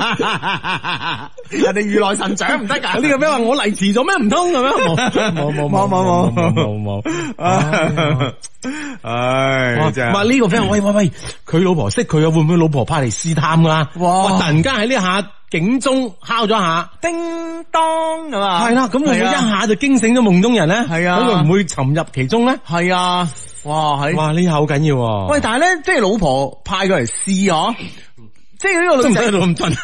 人哋如來神掌唔得噶。呢個 friend 話我嚟遲咗咩？唔通咁樣？冇冇冇冇冇冇冇冇。唉，真係。 哇！呢個 friend 喂喂喂，佢老婆識佢啊？會唔會老婆派嚟試探啊？哇！突然間喺呢下警鐘敲咗下， 叮當咁啊！ 係啦，咁會唔會一下就驚醒咗夢中人咧？係啊，咁會唔會沉入其中咧？ 係啊！哇！係哇！呢下好緊要啊！ 喂，但係咧，即係老婆派佢嚟試啊！即係呢個女仔喺度咁震，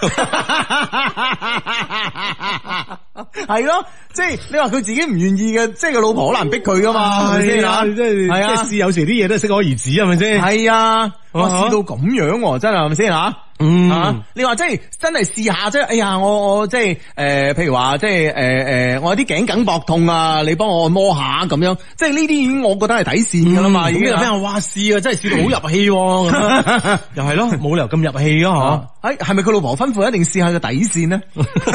係咯，即係你話佢自己唔願意嘅，即係個老婆好難逼佢噶嘛，係咪先啊？ 即係係啊，試有時啲嘢都係適可而止，係咪先？ 係啊，哇，試到咁樣，真係係咪先啊？ 嗯， 啊，你話即係真係試下啫，哎呀，我我即係誒，譬如話即係誒誒，我有啲頸梗膊痛啊，你幫我按摩下咁樣，即係呢啲已經我覺得係底線噶啦嘛，已經有俾人話試啊，真係試到好入戲，咁樣又係咯，冇理由咁入戲咯，嗬？ 誒，係咪佢老婆吩咐一定試下個底線呢？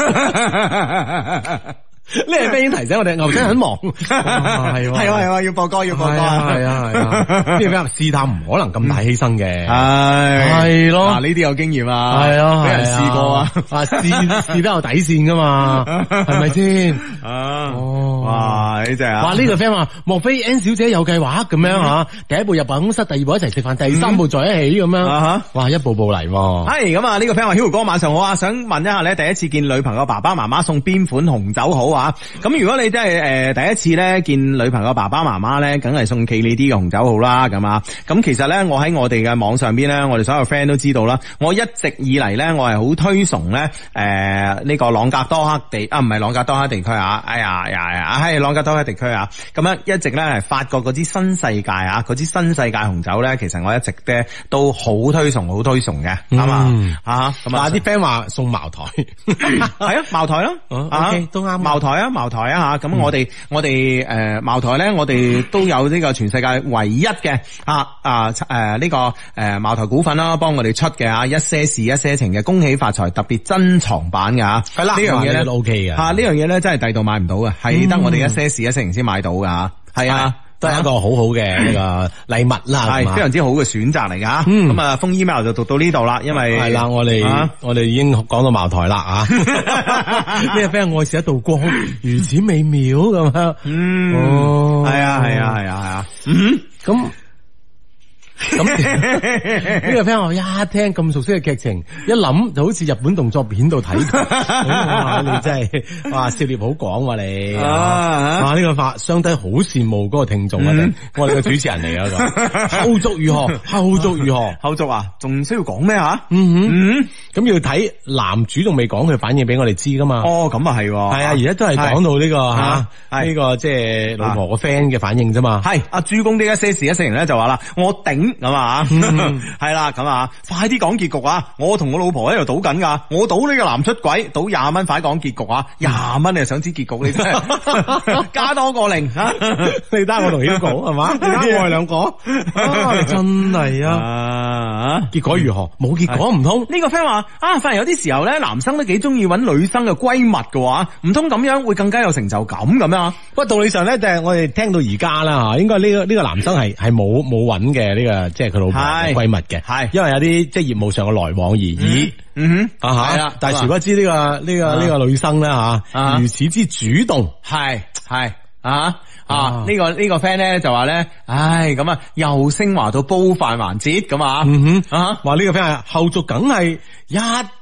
呢個 friend 已經提醒我哋，牛仔很忙，係係係係要播歌要播歌， 係啊係啊，呢個 friend 試探唔可能咁大犧牲嘅， 係係咯， 嗱呢啲有經驗啊， 係啊， 俾人試過啊， 啊試試得有底線噶嘛，係咪先？ 啊，哇呢隻啊， 哇呢個 friend 話，莫非 N 小姐有計劃咁樣吓？第一步入辦公室，第二步一齊食飯，第三步在一起咁樣，哇一步步嚟， 係咁啊呢個 friend 話，Hugo 哥晚上好啊，想問一下咧，第一次見女朋友爸爸媽媽送邊款紅酒好啊？咁如果你真係誒第一次咧見女朋友爸爸媽媽咧，梗係送企理啲嘅紅酒好啦，咁啊，咁其實咧我喺我哋嘅網上邊咧，我哋所有 friend 都知道啦，我一直以嚟咧我係好推崇咧誒呢個朗格多克地啊，唔係朗格多克地區啊，哎呀呀呀，係朗格多克地區啊，咁樣一直咧係法國嗰支新世界啊，嗰支新世界紅酒咧，其實我一直咧都好推崇，好推崇嘅，係嘛啊，咁啊啲 friend 話送茅台，係啊茅台咯，OK 都啱，茅台啊茅台啊吓，咁我哋我哋誒茅台咧，我哋都有呢個全世界唯一嘅啊啊誒呢個誒茅台股份啦，幫我哋出嘅啊一些事一些情嘅恭喜發財特別珍藏版嘅吓，係啦呢樣嘢咧都 OK 嘅，啊呢樣嘢咧真係第度買唔到嘅，係得我哋一些事一些情先買到噶吓，係啊。 都係一個好好嘅呢個禮物啦， 係非常之好嘅選擇嚟噶。咁啊，封 email 就讀到呢度啦，因為係啦，我哋我哋已經講到茅台啦啊！呢個 friend 愛是一道光，如此美妙咁樣。嗯，哦， 係啊，係啊，係啊，係啊。嗯，咁。 咁呢個 friend 話一聽咁熟悉嘅劇情，一諗就好似日本動作片度睇過。哇！你真係哇，涉獵好廣喎你。啊！呢個發相低好羨慕嗰個聽眾啊，我哋嘅主持人嚟啊個。後續如何？後續如何？ 後續啊，仲需要講咩吓？ 嗯哼，咁要睇男主仲未講佢反應俾我哋知噶嘛？ 哦，咁啊係。 係啊，而家都係講到呢個吓，呢個即係老婆個 friend 嘅反應啫嘛。 係阿朱公啲一些事一些情咧就話啦，我頂。咁啊，係啦，咁啊，快啲講結局啊！我同我老婆喺度賭緊噶，我賭呢個男出軌，賭廿蚊，快講結局啊！廿蚊你係想知結局，你真係加多個零啊！ 你得我同 Hugo 係嘛？你得我哋兩個，真係啊！結果如何？冇結果唔通？ 呢個 friend 話啊，發現有啲時候咧，男生都幾中意揾女生嘅閨蜜嘅話，唔通咁樣會更加有成就感咁樣？ 不過道理上咧，就係我哋聽到而家啦吓，應該呢個呢個男生係係冇冇揾嘅呢個。即係佢老婆嘅閨蜜嘅，係因為有啲即係業務上嘅來往而已。嗯哼，啊吓，係啦。但係殊不知呢個呢個呢個女生咧吓，如此之主動， 係係啊啊！呢個呢個 friend 咧就話咧，唉咁啊，又升華到煲飯環節咁啊。嗯哼啊， 話呢個 friend 係後續梗係一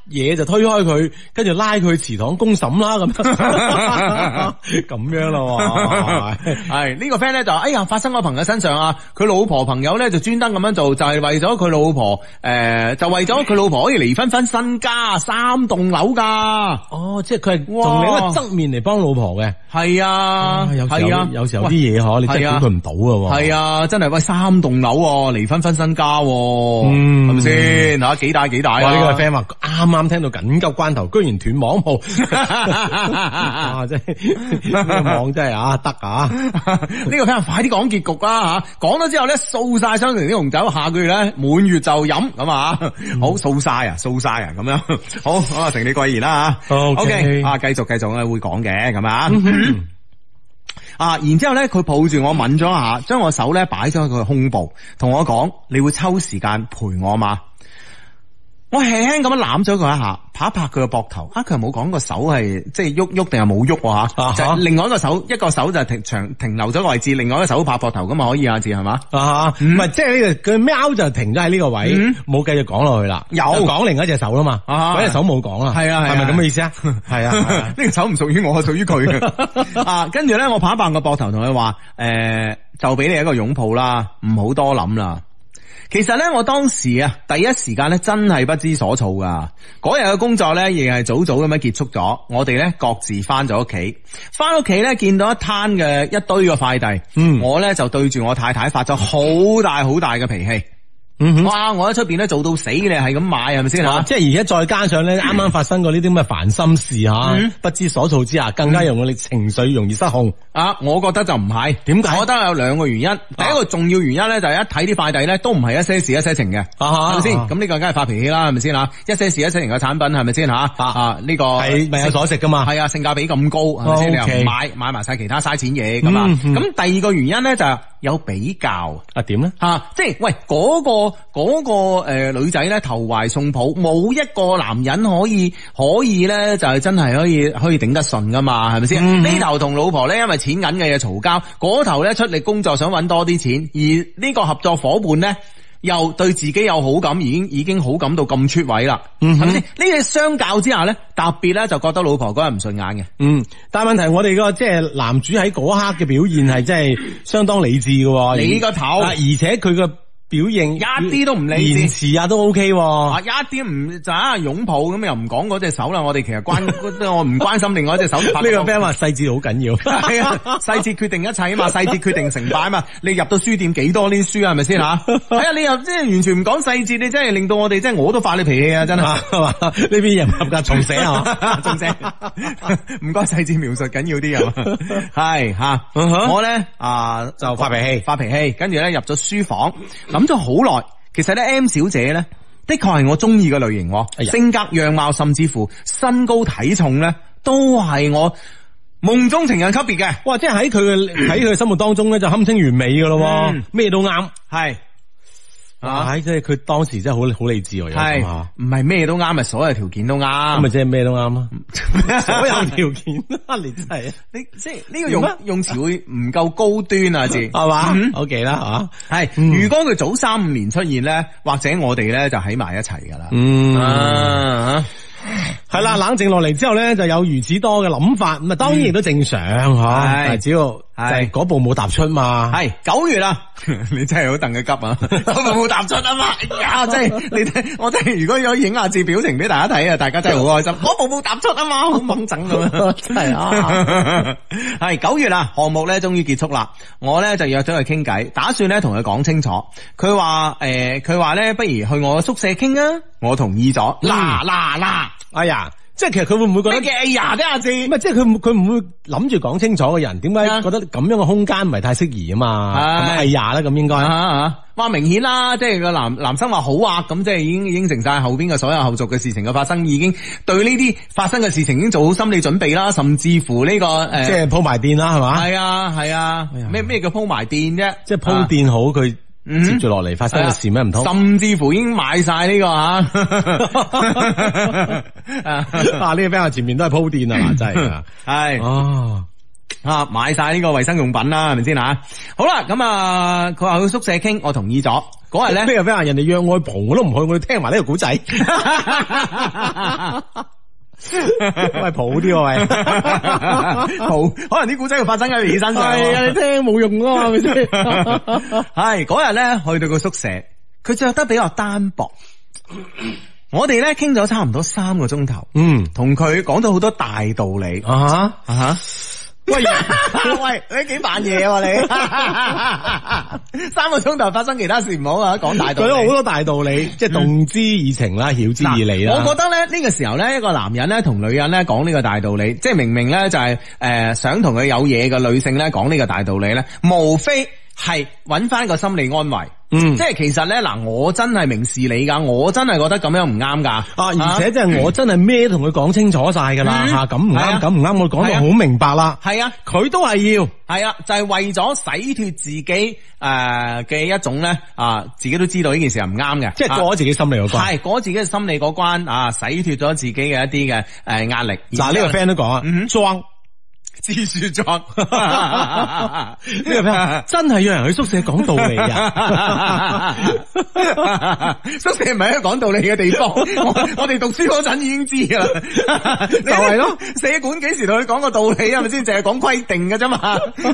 嘢就推開佢，跟住拉佢去祠堂公審啦咁，咁樣咯。 係呢個 friend 咧就哎呀發生我朋友身上啊，佢老婆朋友咧就專登咁樣做，就係為咗佢老婆誒，就為咗佢老婆可以離婚分身家三棟樓噶。 哦，即係佢係從另一個側面嚟幫老婆嘅。 係啊，係啊， 有時候啲嘢嗬，你真係估佢唔到噶。 係啊，真係喂三棟樓離婚分身家， 嗯， 係咪先吓？幾大幾大啊？ 呢個 friend 話啱啱聽到緊急關頭，居然斷網號，啊，真係呢個網真係啊得啊！ 呢個 friend 快啲講結局啦吓，講咗之後咧掃晒商城啲紅酒，下個月咧滿月就飲咁啊！好掃晒啊，掃晒啊咁樣，好咁啊，承你貴言啦吓。OK 啊，繼續繼續咧會講嘅咁啊。啊，然之後咧，佢抱住我吻咗一下，將我手咧擺咗喺佢胸部，同我講：你會抽時間陪我嗎？我輕輕咁樣攬咗佢一下，拍一拍佢個膊頭。啊，佢又冇講個手係即係喐喐定係冇喐吓，就係另外一個手，一個手就停長停留咗個位置，另外一個手拍膊頭咁啊可以啊字係嘛？啊， 唔係即係呢個佢喵就停咗喺呢個位，冇繼續講落去啦。有講另一隻手啦嘛，嗰隻手冇講啦。係啊，係咪咁嘅意思啊？係啊，呢個手唔屬於我，屬於佢嘅。啊，跟住咧，我拍一拍個膊頭，同佢話：誒，就俾你一個擁抱啦，唔好多諗啦。其實咧，我當時啊，第一時間咧，真係不知所措噶。嗰日嘅工作咧，亦係早早咁樣結束咗。我哋咧各自翻咗屋企，翻屋企咧見到一攤嘅一堆嘅快遞，嗯，我咧就對住我太太發咗好大好大嘅脾氣。嗯、哇！我喺出邊咧做到死，你係咁買係咪先吓？即係而家再加上咧，啱啱發生過呢啲咁嘅煩心事吓，嗯、不知所措之下，更加容易情緒容易失控。啊，我覺得就唔係，點解？我覺得有兩個原因。啊、第一個重要原因咧，就係一睇啲快遞咧，都唔係一些事一些情嘅，係咪先？咁呢個梗係發脾氣啦，係咪先吓？一些事一些情嘅產品係咪先吓？啊，呢、這個係物有所值噶嘛？係啊，性價比咁高，係咪先？你又唔買買埋晒其他嘥錢嘢咁啊？咁、嗯嗯、第二個原因咧就係有比較啊？點咧？吓，即係喂嗰、那個。嗰、那個誒、呃、女仔咧投懷送抱，冇一個男人可以可以咧就係、是、真係可以可以頂得順噶嘛，係咪先？呢、嗯、頭同老婆咧因為錢銀嘅嘢嘈交，嗰頭咧出力工作想搵多啲錢，而呢個合作伙伴咧又對自己有好感，已經已經好感到咁出位啦，係咪先？呢啲相較之下咧，特別咧就覺得老婆嗰日唔順眼嘅。嗯，但係問題我哋個即係男主喺嗰刻嘅表現係真係相當理智嘅。你個頭，而且佢個表現一啲都唔理智，言辭啊都 OK， 啊一啲唔就啊擁抱咁又唔講嗰隻手啦，我哋其實關我唔關心另外一隻手。呢個 friend 話細節好緊要，係啊，細節決定一切啊嘛，細節決定成敗啊嘛。你入到書店幾多呢啲書啊，係咪先吓？係啊，你又即係完全唔講細節，你真係令到我哋即係我都發你脾氣啊，真係係嘛？呢邊人合格重寫啊，重寫唔該細節描述緊要啲啊，係吓、啊 uh-huh. 我咧啊就發脾氣，發脾氣，跟住咧入咗書房。諗咗好耐，其實咧 M 小姐咧的確係我中意嘅類型，哎、性格樣貌甚至乎身高體重咧都係我夢中情人級別嘅。哇！即係喺佢嘅喺佢嘅心目當中咧就堪稱完美噶咯，咩、嗯、都啱係。啊！即係佢當時真係好好理智喎，係唔係咩都啱，咪所有條件都啱，咁咪即係咩都啱咯？所有條件啊，你真係你即係呢個用用詞會唔夠高端啊？字係嘛？OK 啦，吓係。如果佢早三五年出現咧，或者我哋咧就喺埋一齊噶啦。嗯啊。係啦，冷靜落嚟之後咧，就有如此多嘅諗法，咁啊，當然亦都正常吓，係只要就係嗰步冇踏出嘛。係九月啦，你真係好戥佢急啊！嗰步冇踏出啊嘛，哎呀，真係你睇，我真係如果有影下字表情俾大家睇啊，大家真係好開心。嗰步冇踏出啊嘛，好猛整咁樣，真係啊！係九月啦，項目咧終於結束啦，我咧就約咗佢傾偈，打算咧同佢講清楚。佢話誒，佢話咧不如去我宿舍傾啊，我同意咗。嗱嗱嗱！哎呀，即係其實佢會唔會覺得嘅？哎呀，啲阿志，唔係即係佢佢唔會諗住講清楚嘅人，點解覺得咁樣嘅空間唔係太適宜啊嘛？咁哎呀啦，咁應該啊，話明顯啦，即係個男男生話好啊，咁即係已經應承晒後邊嘅所有後續嘅事情嘅發生，已經對呢啲發生嘅事情已經做好心理準備啦，甚至乎呢、這個誒，呃、即係鋪埋墊啦，係嘛？係啊係啊，咩咩、哎、叫鋪埋墊啫？即係鋪墊好佢。接住落嚟發生嘅事咩唔通？甚至乎已經買晒呢、這個吓，啊呢個 friend 前面都係鋪墊啊，真係係哦啊買晒呢個衛生用品啦，係咪先吓？好啦，咁啊佢話去宿舍傾，我同意咗。 嗰日咧咩咩啊？人哋約我去蒲我都唔去，我要聽埋呢個古仔。喂，蒲啲喎喂， 蒲可能啲古仔會發生喺你身上。 係啊，你聽冇用啊，係咪先？ 係嗰日咧去到個宿舍，佢着得比較單薄。我哋咧傾咗差唔多三個鐘頭， 嗯， 同佢講咗好多大道理。 啊哈啊哈。喂喂，你幾扮嘢喎你？三個鐘頭發生其他事唔好啊，講大道理。 佢有好多大道理，即係動之以情啦，曉之以理啦。 我覺得咧呢個時候咧，一個男人咧同女人咧講呢個大道理，即係明明咧就係誒想同佢有嘢嘅女性咧講呢個大道理咧，無非係揾翻個心理安慰。嗯，即係其實咧嗱，我真係明事理噶，我真係覺得咁樣唔啱噶。啊， 而且即係我真係咩同佢講清楚晒噶啦吓，咁唔啱，咁唔啱，我講到好明白啦。係啊，佢都係要，係啊，就係為咗洗脫自己誒嘅一種咧啊，自己都知道呢件事係唔啱嘅， 即係過咗自己心理嗰關， 係過咗自己嘅心理嗰關啊，洗脫咗自己嘅一啲嘅誒壓力。 嗱，呢個 friend 都講啊，裝。 知書裝呢個咩？真係有人去宿舍講道理啊！ 宿舍唔係一個講道理嘅地方，我我哋讀書嗰陣已經知噶啦，就係咯。社管幾時同你講個道理啊？咪先，淨係講規定嘅啫嘛。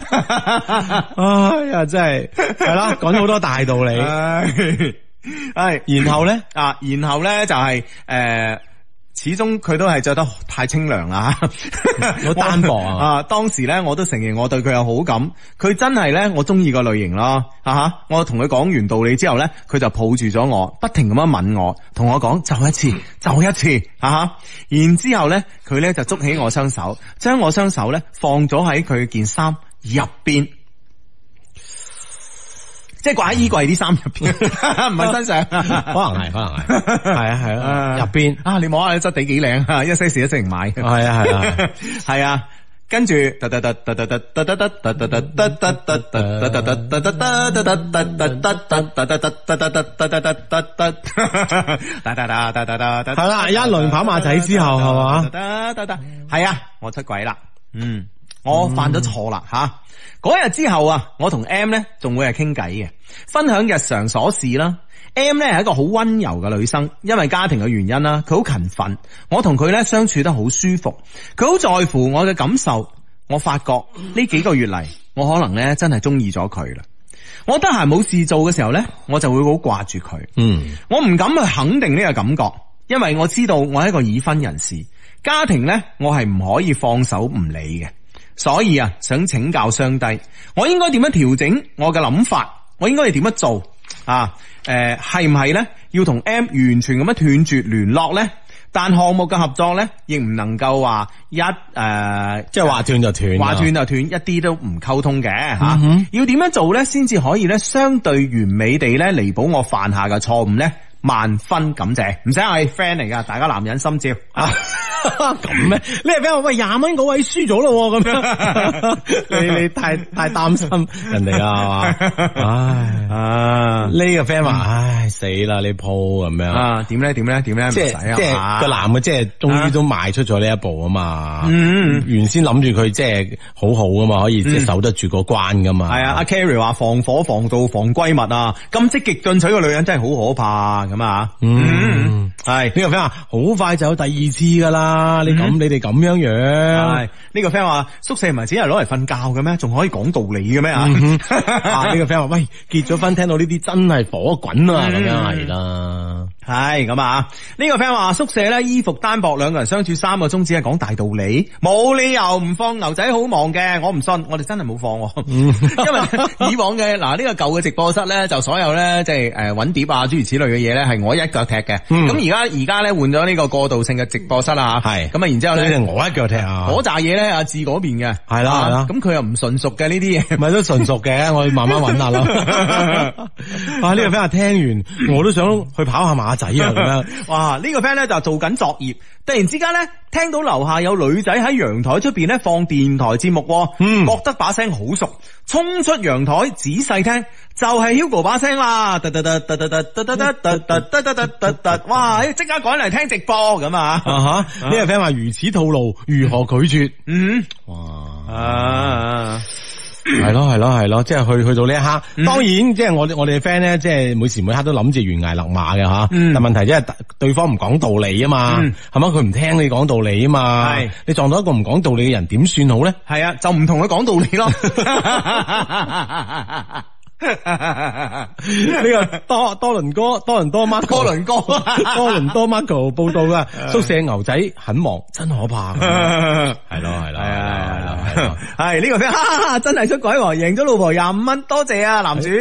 哎呀，真係係啦，講咗好多大道理。 係，然後咧啊，然後咧就係、是、誒。呃始終佢都係着得太清涼啦， 好單薄啊！ 啊，當時咧我都承認我對佢有好感，佢真係咧我中意個類型咯，啊我同佢講完道理之後咧，佢就抱住咗我，不停咁樣吻我，同我講就一次，就一次，啊然之後咧佢咧就捉起我雙手，將我雙手咧放咗喺佢件衫入邊。即係掛喺衣櫃啲衫入邊，唔係身上，可能係，可能係，係啊係啊，入邊啊，你摸下你質地幾靚啊，一些事一些情買， 係啊係啊， 係啊，跟住， 係啦，一輪跑馬仔之後係嘛， 係啊，我出軌啦，嗯。我犯咗錯啦吓，嗰日之後啊，我同 M 咧仲會係傾偈嘅，分享日常瑣事啦。M 咧係一個好溫柔嘅女生，因為家庭嘅原因啦，佢好勤奮，我同佢咧相處得好舒服，佢好在乎我嘅感受。我發覺呢幾個月嚟，我可能咧真係中意咗佢啦。我得閒冇事做嘅時候咧，我就會好掛住佢。嗯，我唔敢去肯定呢個感覺，因為我知道我係一個已婚人士，家庭咧我係唔可以放手唔理嘅。所以啊，想請教雙低，我應該點樣調整我嘅諗法？我應該要點樣做啊？誒、呃，係唔係咧要同 M 完全咁樣斷絕聯絡咧？但項目嘅合作咧，亦唔能夠話一誒， 即係話斷就斷， 話斷就斷，一啲都唔溝通嘅吓。啊嗯、要點樣做咧，先至可以咧相對完美地咧彌補我犯下嘅錯誤咧？萬分感謝，唔使係 friend 嚟噶，大家男人心照啊！ 咁咩？你係俾我喂廿蚊嗰位輸咗咯，咁樣你你太太擔心人哋啊？唉啊！呢個 friend 話：唉死啦！你鋪咁樣啊？點咧？點咧？點咧？ 即係即係個男嘅，即係終於都邁出咗呢一步啊嘛！嗯，原先諗住佢即係好好噶嘛，可以即係守得住個關噶嘛。係啊！阿 Carrie 話防火防盜防閨蜜啊！咁積極進取嘅女人真係好可怕咁啊！嗯，係呢個 friend 話好快就有第二次噶啦。你咁你哋咁樣樣， 係呢個 friend 話宿舍唔係只係攞嚟瞓覺嘅咩？仲可以講道理嘅咩啊？ 呢個 friend 話喂，結咗婚聽到呢啲真係火滾啊！咁樣係啦， 係咁啊！呢個 friend 話宿舍咧衣服單薄，兩個人相處三個鐘只係講大道理，冇理由唔放牛仔好忙嘅。我唔信，我哋真係冇放，因為以往嘅嗱呢個舊嘅直播室咧，就所有咧即係誒搵碟啊諸如此類嘅嘢咧，係我一腳踢嘅。咁而家而家咧換咗呢個過渡性嘅直播室啦。係咁啊，然之後咧， 我一腳踢啊！ 嗰扎嘢咧，阿志嗰邊嘅係啦係啦， 咁佢又唔純熟嘅呢啲嘢， 咪都純熟嘅，我慢慢揾下咯。啊，呢個 friend 聽完，我都想去跑下馬仔啊咁樣。 哇，呢個 friend 咧就做緊作業，突然之間咧聽到樓下有女仔喺陽台出邊咧放電台節目，嗯，覺得把聲好熟，衝出陽台仔細聽，就係 Hugo 把聲啦，突突突突突突突突突突突突突，哇！即刻趕嚟聽直播咁啊！ 啊哈，呢個 friend 話如此套路，如何拒絕？嗯，哇啊！ 係咯係咯係咯，即係去去到呢一刻， 嗯、 當然即係我我哋嘅 friend 咧，即係每時每刻都諗住懸崖勒馬嘅吓， 嗯、 但問題即係對方唔講道理啊嘛，係嘛、嗯，佢唔聽你講道理啊嘛，係你撞到一個唔講道理嘅人，點算好咧？ 係啊，就唔同佢講道理咯。 呢個多多倫哥多倫多 Marco 多倫哥多倫多 Marco 報道噶，宿舍牛仔很忙，真可怕。係咯係咯係咯係咯係咯， 係呢個 friend 真係出軌喎，贏咗老婆廿五蚊，多謝啊男主。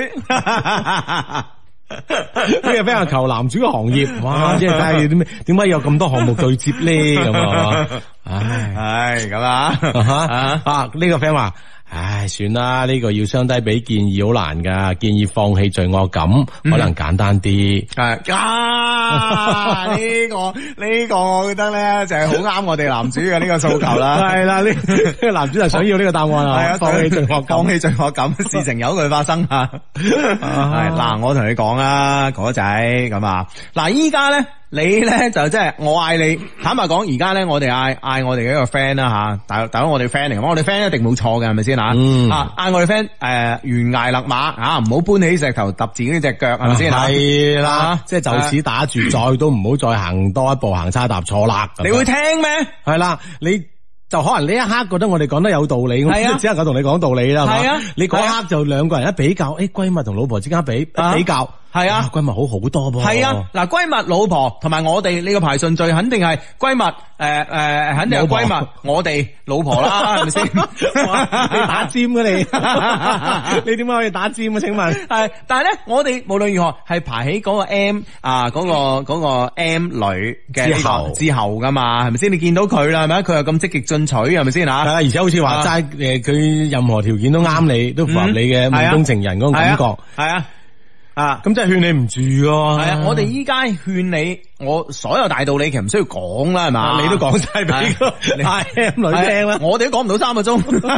呢個 friend 求男主嘅行業，哇！即係睇下點咩？點解有咁多項目對接咧？咁啊，唉唉咁啊啊！呢個 friend 話。唉，算啦，呢、這個要相低俾建議好難噶，建議放棄罪惡感，嗯、可能簡單啲。 係啊，呢、這個呢、這個我覺得咧就係好啱我哋男主嘅呢個訴求啦。 係啦，呢、這個男主就想要呢個答案啊。係啊，放棄罪惡感， 放棄罪惡感，事情由佢發生啊。係嗱，我同你講啦，哥仔咁啊，嗱，依家咧。你咧就即係我嗌你，坦白講，而家咧我哋嗌嗌我哋嘅一個 friend 啦吓，大大佬我哋 friend 嚟，我哋 friend 一定冇錯嘅，係咪先吓？嗯、啊，嗌我哋 friend 誒懸崖勒馬啊，唔好搬起石頭揼自己隻腳，係咪先？係啦，啊、即係就此打住，啊、再都唔好再行多一步，行差踏錯啦。你會聽咩？係啦，你。就可能呢一刻覺得我哋講得有道理，係啊，只能夠同你講道理啦，係啊，你嗰一刻就兩個人一比較，誒，閨蜜同老婆之間比比較，係啊，閨蜜好好多噃，係啊，嗱，閨蜜老婆同埋我哋呢個排順序肯定係閨蜜，誒誒，肯定係閨蜜，我哋老婆啦，係咪先？你打尖嘅你，你點解可以打尖啊？請問係，但係咧，我哋無論如何係排喺嗰個 M 啊，嗰個嗰個 M 女嘅之後之後噶嘛，係咪先？你見到佢啦，係咪？佢又咁積極進取，係咪先吓？係啊，而且好似話齋誒，佢任何條件都啱你，都符合你嘅夢中情人嗰種感覺，係啊。啊，咁真係勸你唔住喎。係啊，我哋依家勸你，我所有大道理其實唔需要講啦，係嘛？你都講晒俾個大 M 女聽啦，我哋都講唔到三個鐘。係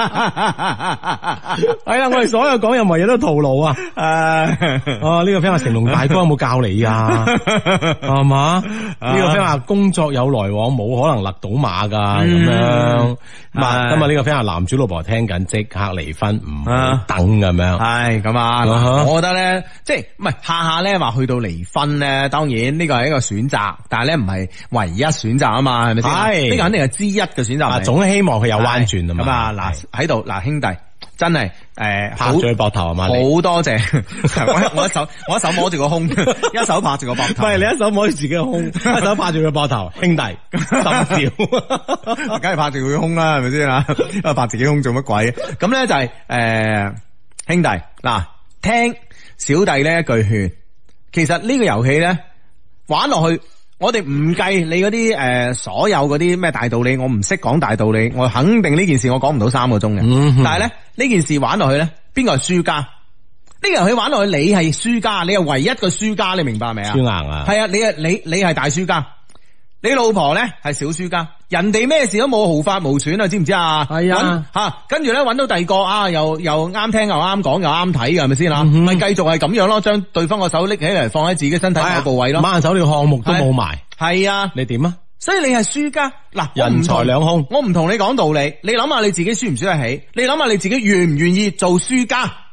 啊，我哋所有講任何嘢都徒勞啊。誒，哦，呢個 friend 話成龍大哥有冇教你啊？係嘛？呢個 friend 話工作有來往，冇可能勒到馬噶咁樣。咁啊，今日呢個 friend 話男主老婆聽緊，即刻離婚，唔好等咁樣。係咁啊，我覺得咧。即係唔係下下咧話去到離婚咧，當然呢個係一個選擇，但係咧唔係唯一選擇啊嘛，係咪先？係呢個肯定係之一嘅選擇。啊，總希望佢有彎轉啊嘛。咁啊，嗱喺度嗱兄弟，真係誒拍住佢膊頭啊嘛，好多謝我我一手我一手摸住個胸，一手拍住個膊頭。唔係你一手摸住自己個胸，一手拍住佢膊頭，兄弟心照，梗係拍住佢個胸啦，係咪先啊？拍自己胸做乜鬼？咁咧就係誒兄弟嗱聽。小弟呢一句勸，其實呢個遊戲咧玩落去，我哋唔計你嗰啲誒所有嗰啲咩大道理，我唔識講大道理，我肯定呢件事我講唔到三個鐘嘅。嗯、哼但係咧呢件事玩落去咧，邊個係輸家？呢個遊戲玩落去，你係輸家，你係唯一個輸家，你明白未啊？輸硬啊！係啊，你係你你係大輸家。你老婆咧係小輸家，人哋咩事都冇，毫髮無損啊，知唔知啊？係啊，吓跟住咧揾到第二個啊，又又啱聽又啱講又啱睇嘅，係咪先啊？咪繼、嗯、哼續係咁樣咯，將對方個手拎起嚟放喺自己身體某部位咯，掹手呢個項目都冇埋，係啊，你點啊？所以你係輸家嗱，人財兩空，我唔同你講道理，你諗下你自己輸唔輸得起？你諗下你自己願唔願意做輸家？